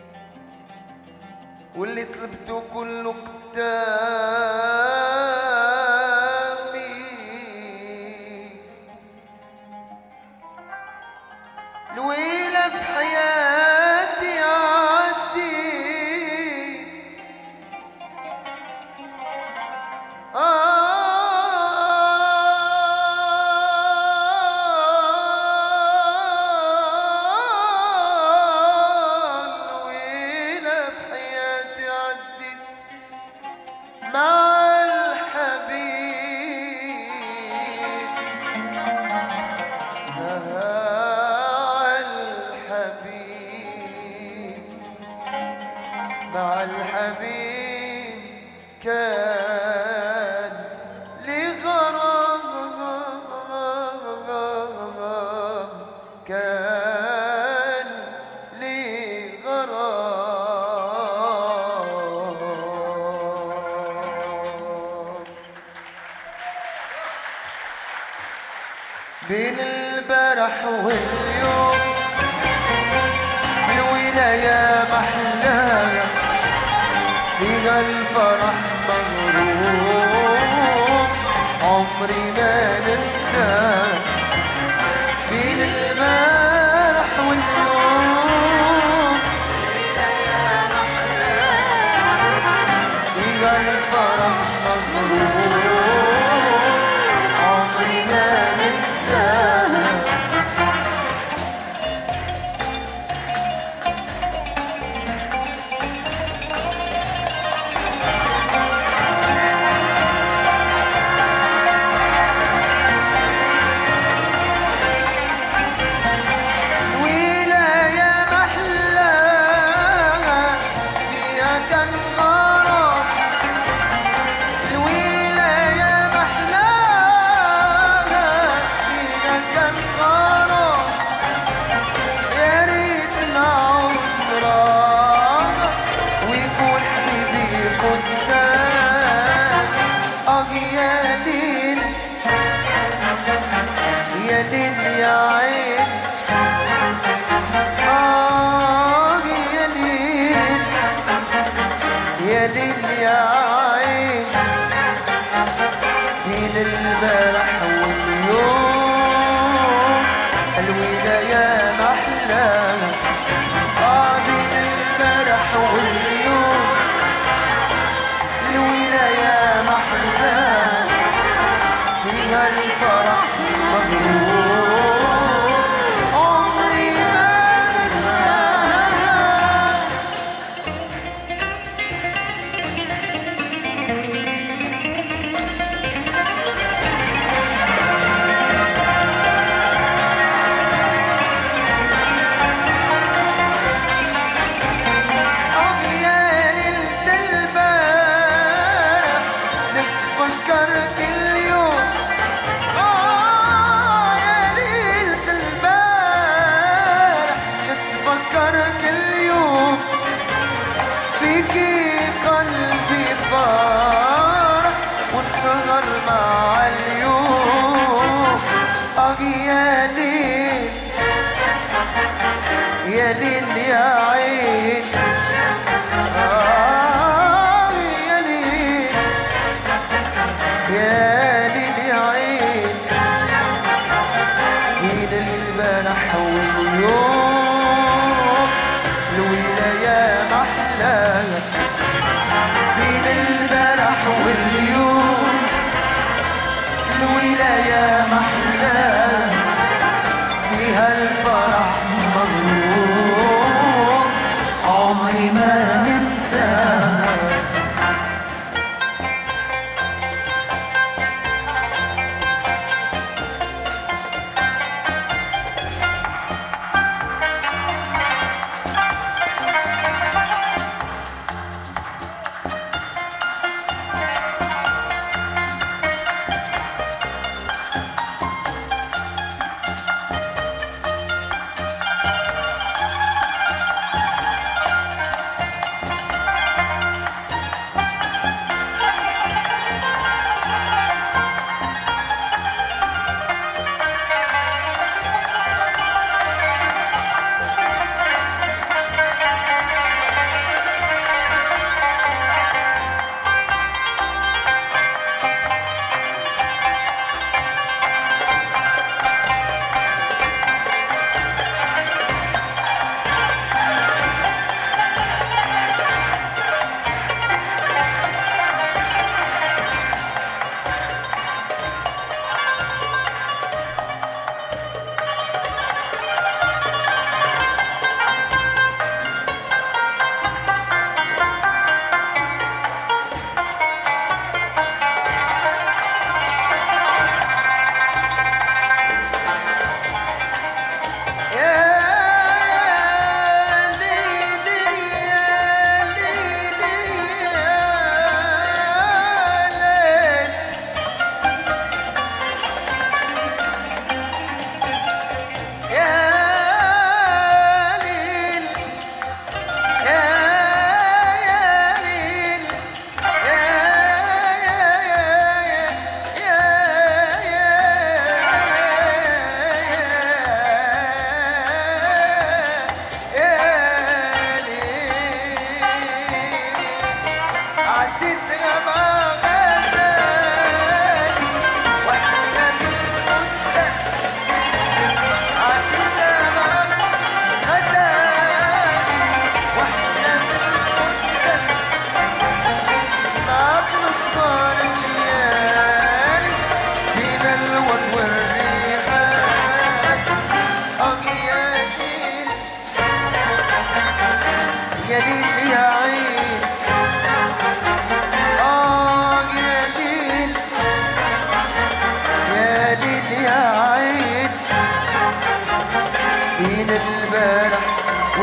واللي طلبته كله قدامي الويلة في حياتي عدي مع الحبيب كان لي غرام كان لي غرام بين البارح واليوم الولاية محلاها فيها الفرح مغروم عمري ما ننساه بين البارح واليوم فيها الفرح مغروم عمري ما ننساه البارح واليوم الولاية محلاها بين البارح واليوم الولاية محلاها فيها الفرح مغروم عمري ما ننساها ونسهر مع اليوم يا ليل يا ليل يا عين يا ليل يا ليل يا عين بين البارح واليوم الولاية محلاها بين البارح واليوم الولاية محلاها فيها الفرح مغروم عمري ما ننساها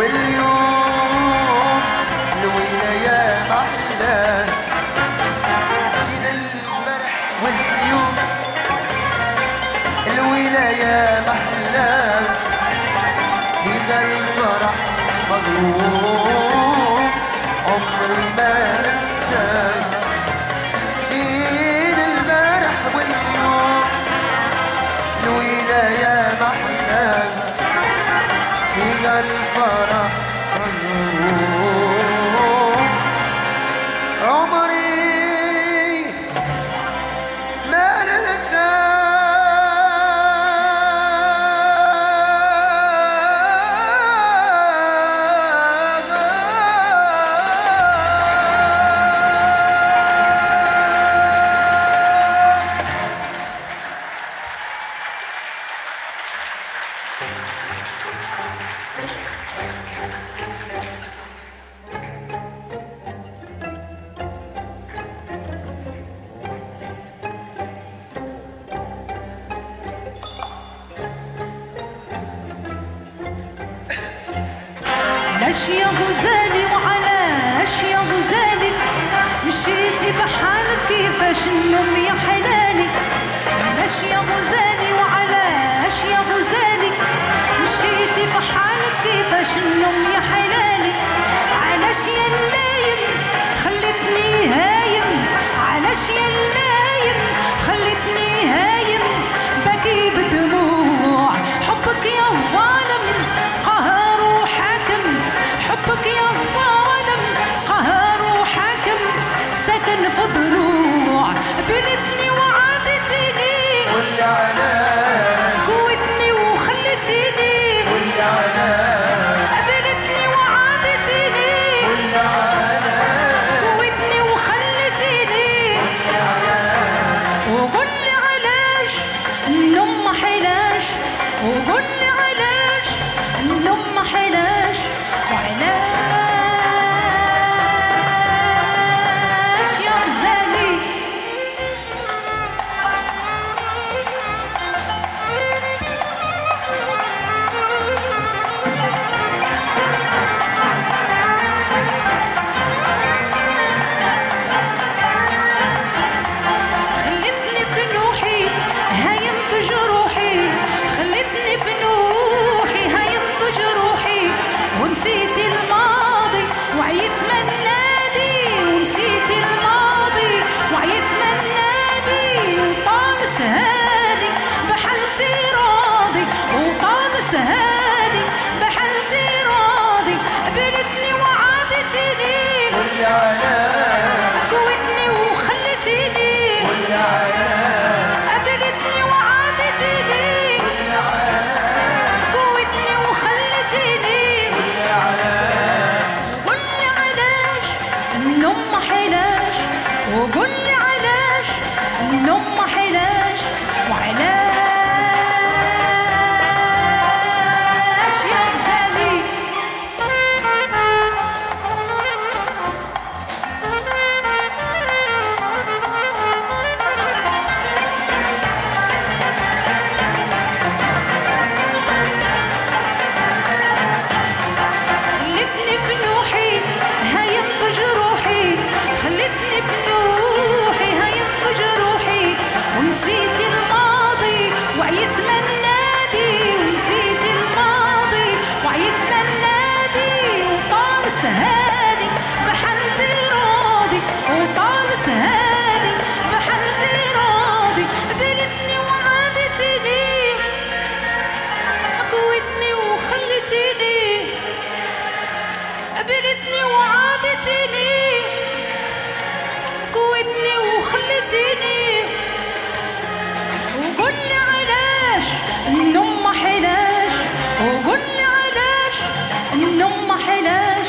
واليوم الويلة يا محلاه من المرح واليوم الويلة يا محلاه في الفرح مظلوم عمري ما انساه بين المرح واليوم الويلة يا محلاه في الفرح مظلوم عمري ما انساه علاش يا غزالي وعلاش يا غزالي مشيتي بحالك كيفاش النوم يا حلالي علاش يا غزالي وعلاش يا غزالي مشيتي بحالك كيفاش النوم يا حلالي علاش يا اللايم خلتني هايم علاش يا اللايم خلتني هايم باكي بدموع حبك يا ظالم قهر وحاكم حبك يا ظالم قهر وحاكم سكن في ضلوع بلتني وعادتني واللي علاش قوتني وخلتيني واللي علاش بلتني وعادتني واللي علاش قوتني وخلتيني وقول لي علاش النوم ما حلاش وقول لي علاش النوم ما حلاش وعلاش يا غزالي خلتني في نوحي هايم في جروحي خلتني في نوحي هايم في جروحي ونسيت الماضي وعيت من نادي ونسيت الماضي وعيت من نادي وطال سهادي بحالتي راضي وطال سهادي بحالتي راضي بلتني وعادتني واللي علاش قوتني وخلتيني واللي علاش قبلتني وعادتني واللي علاش قوتني وخلتيني واللي علاش وقول لي علاش النوم ما حلاش وقول لي علاش النوم ما حلاش وعلاش يا غزالي خلتني في نوحي هايم في جروحي خلتني في نوحي هايم في جروحي ونسيت الماضي وعيت من نادي ونسيت الماضي وعيت من نادي وطال سهادي بحالتي راضي وطال سهادي بحالتي راضي بلتني وعادتني قوتني وخلتيني قبلتني وعادتني قوتني وخلتيني وقول لي علاش النوم ما حلاش وقول لي علاش النوم ما حلاش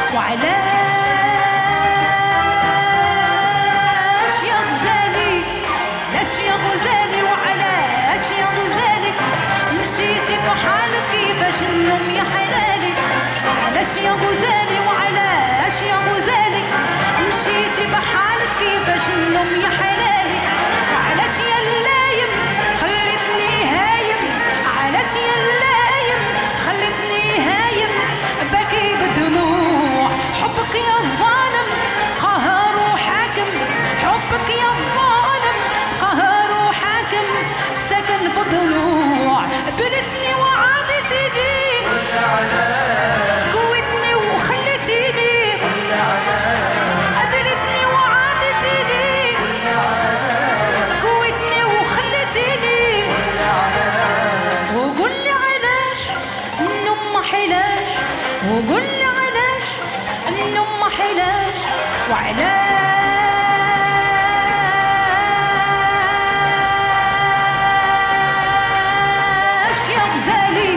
وعلاش يا غزالي علاش يا غزالي وعلاش يا غزالي مشيتي بحالك كيفاش النوم يا حلالي علاش يا غزالي وعلاش يا غزالي مشيتي بحالك كيفاش النوم يا حلالي علاش يا اللايم خلتني هايم علاش يا اللايم خلتني هايم بك وقلنا علاش النوم ما حلاش وعلاش يا غزالي.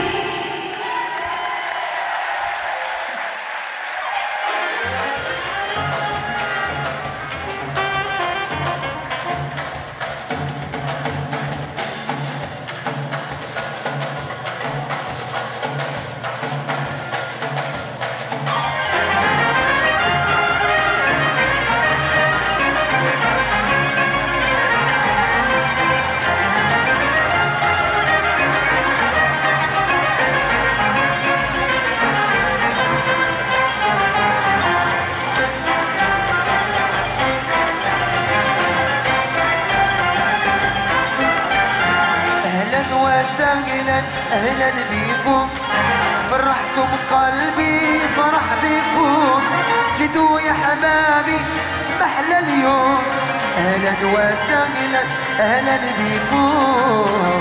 أهلا بيكم فرحتم قلبي فرح بيكم جيتوا يا حبابي محلى اليوم. أهلا وسهلا أهلا بيكم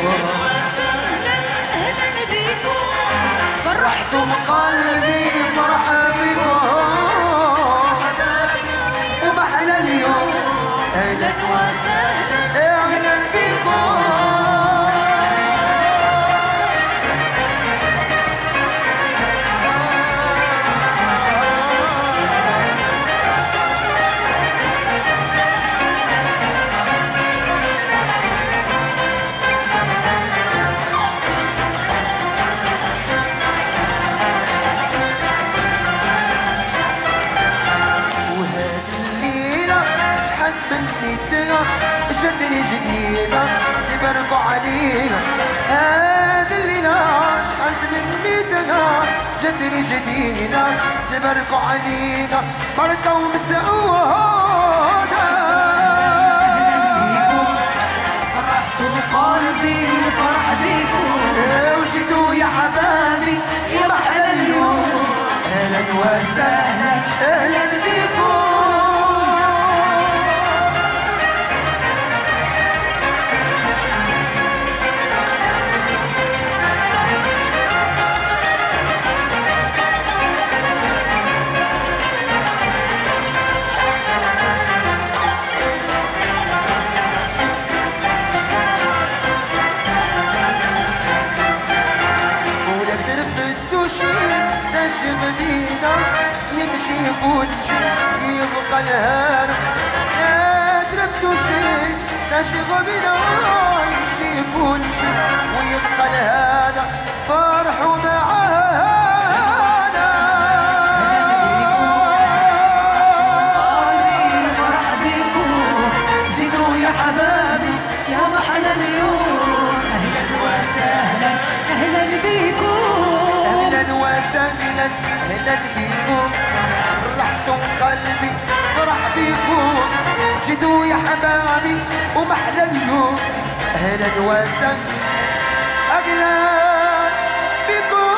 أهلا بيكم فرحتم قلبي فرح بيكم ومحلى اليوم. أهلا وسهلا أهلا بيكم. جدني جديدة يباركوا عليها هذا الليلة شحال مني دنا جدني جديدة يباركوا عليها بركة ومسعودة. فرحتوا قلبي فرح بيكم وجيتوا يا حبابي يا محلى اليوم. أهلا وسهلا أهلا بيكم. يمشي يقول يبقى الهار لا ترفدوا شيء تشغل بنا يمشي يقول ويبقى الهار فرحوا معانا. قلبي فرح بيكم جيتوا يا حبابي يا محلى اليوم. أهلا وسهلا أهلا بيكم أهلا وسهلا أهلا بيكم فرحتم قلبي فرح بيكم جيتوا يا حبابي ومحلى اليوم. أهلا وسهلا أهلا بيكم.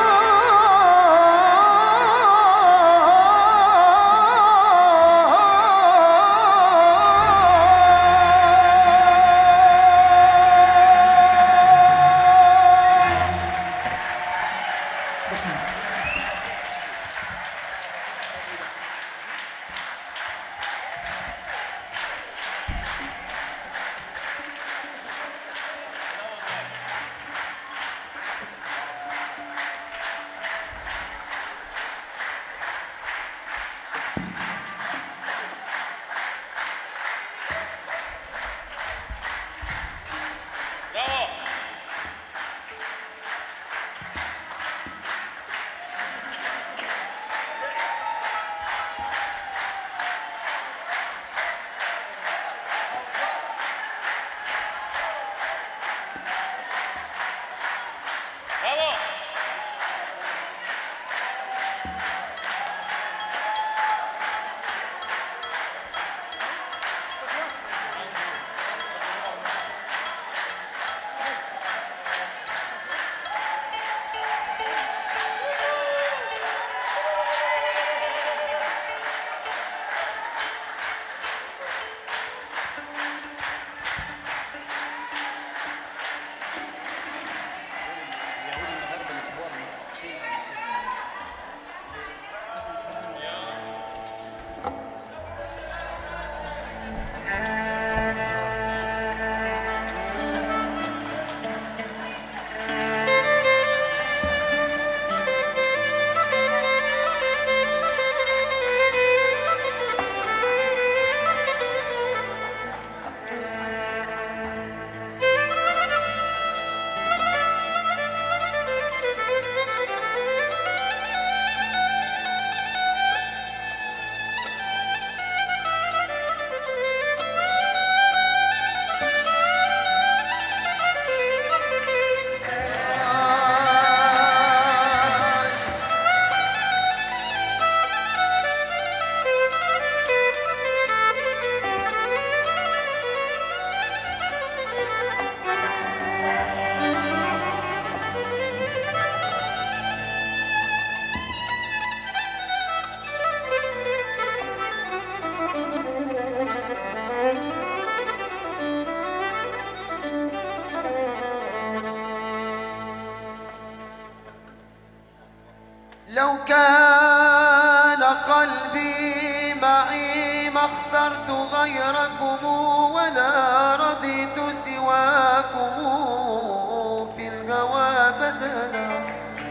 لو كان قلبي معي ما اخترت غيركم ولا رضيت سواكم في الهوى بدلا.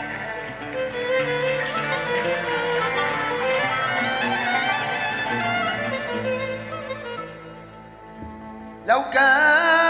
لو كان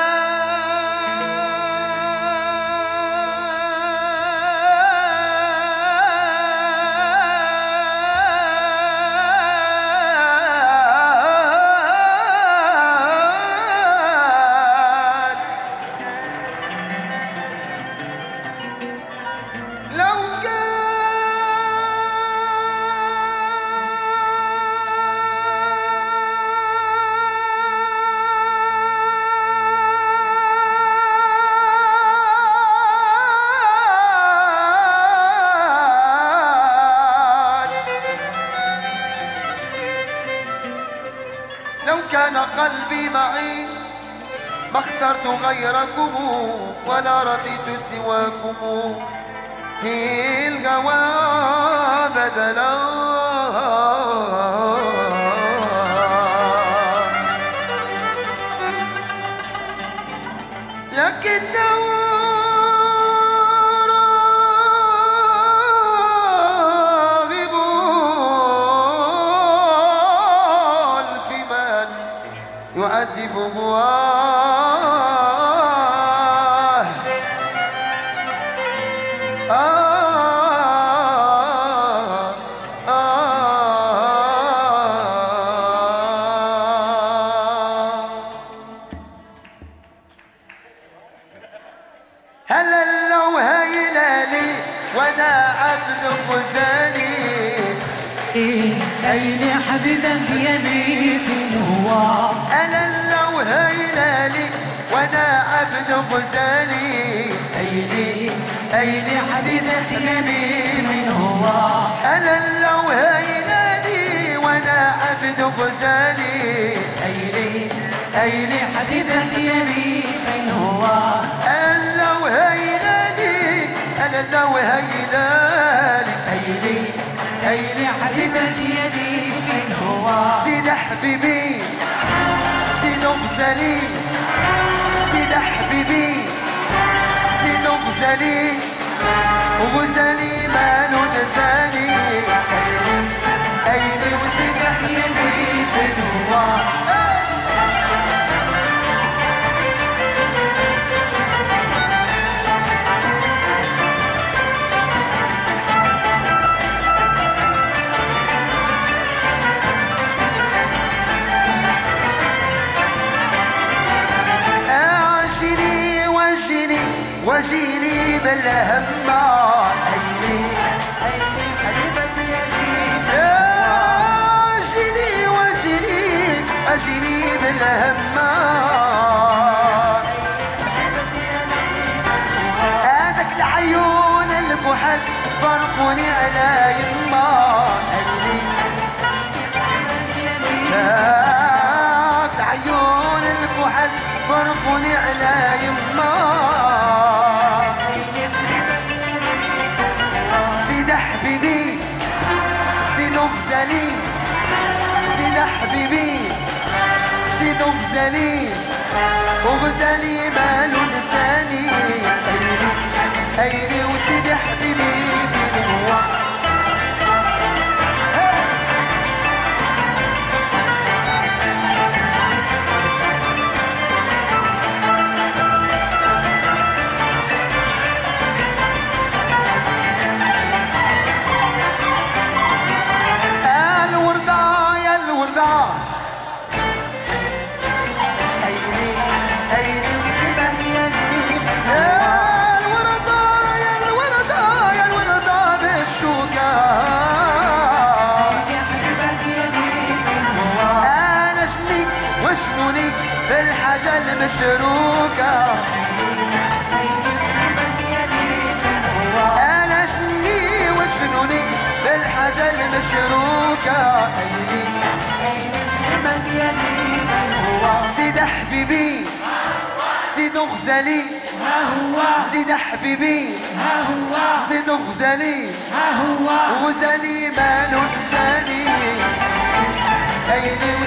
قلبي معي ما اخترت غيركم ولا رضيت سواكم في الهوى بدلا. لكنه يعذب هلا لو هيلالي وانا عبد غزالي عيني حبيبا بيدي فين هو أنا لو هيلالي وانا عبد غزالي عيني حبيبا بيدي فين هو أنا لو هيلالي وانا عبد غزالي عيني حبيبا بيدي فين هو أنا لو هيلالي أنا لو هيلالي عيني حبيبتي يدي فين هو سيد حبيبي سيد غزالي سيد حبيبي سيد غزالي وغزالي مالو نساني أيدي وسيد حبيبي فين هو وجيني بالهمة عيني حبيبتي يدي جيني وجيني أجيني بالهمة هذاك العيون الكحل فرقوني على يما هذاك العيون الكحل فرقوني على يما حبيبي سيد غزالي سيد حبيبي سيد غزالي وغزالي مالو لساني أيدي وسيد حبيبي فين هو الحاجة المشروكة أنا شني وشنوني بالحاجة المشروكة سيد حبيبي سيد غزالي زيد حبيبي زيد غزالي غزالي مال زاني أين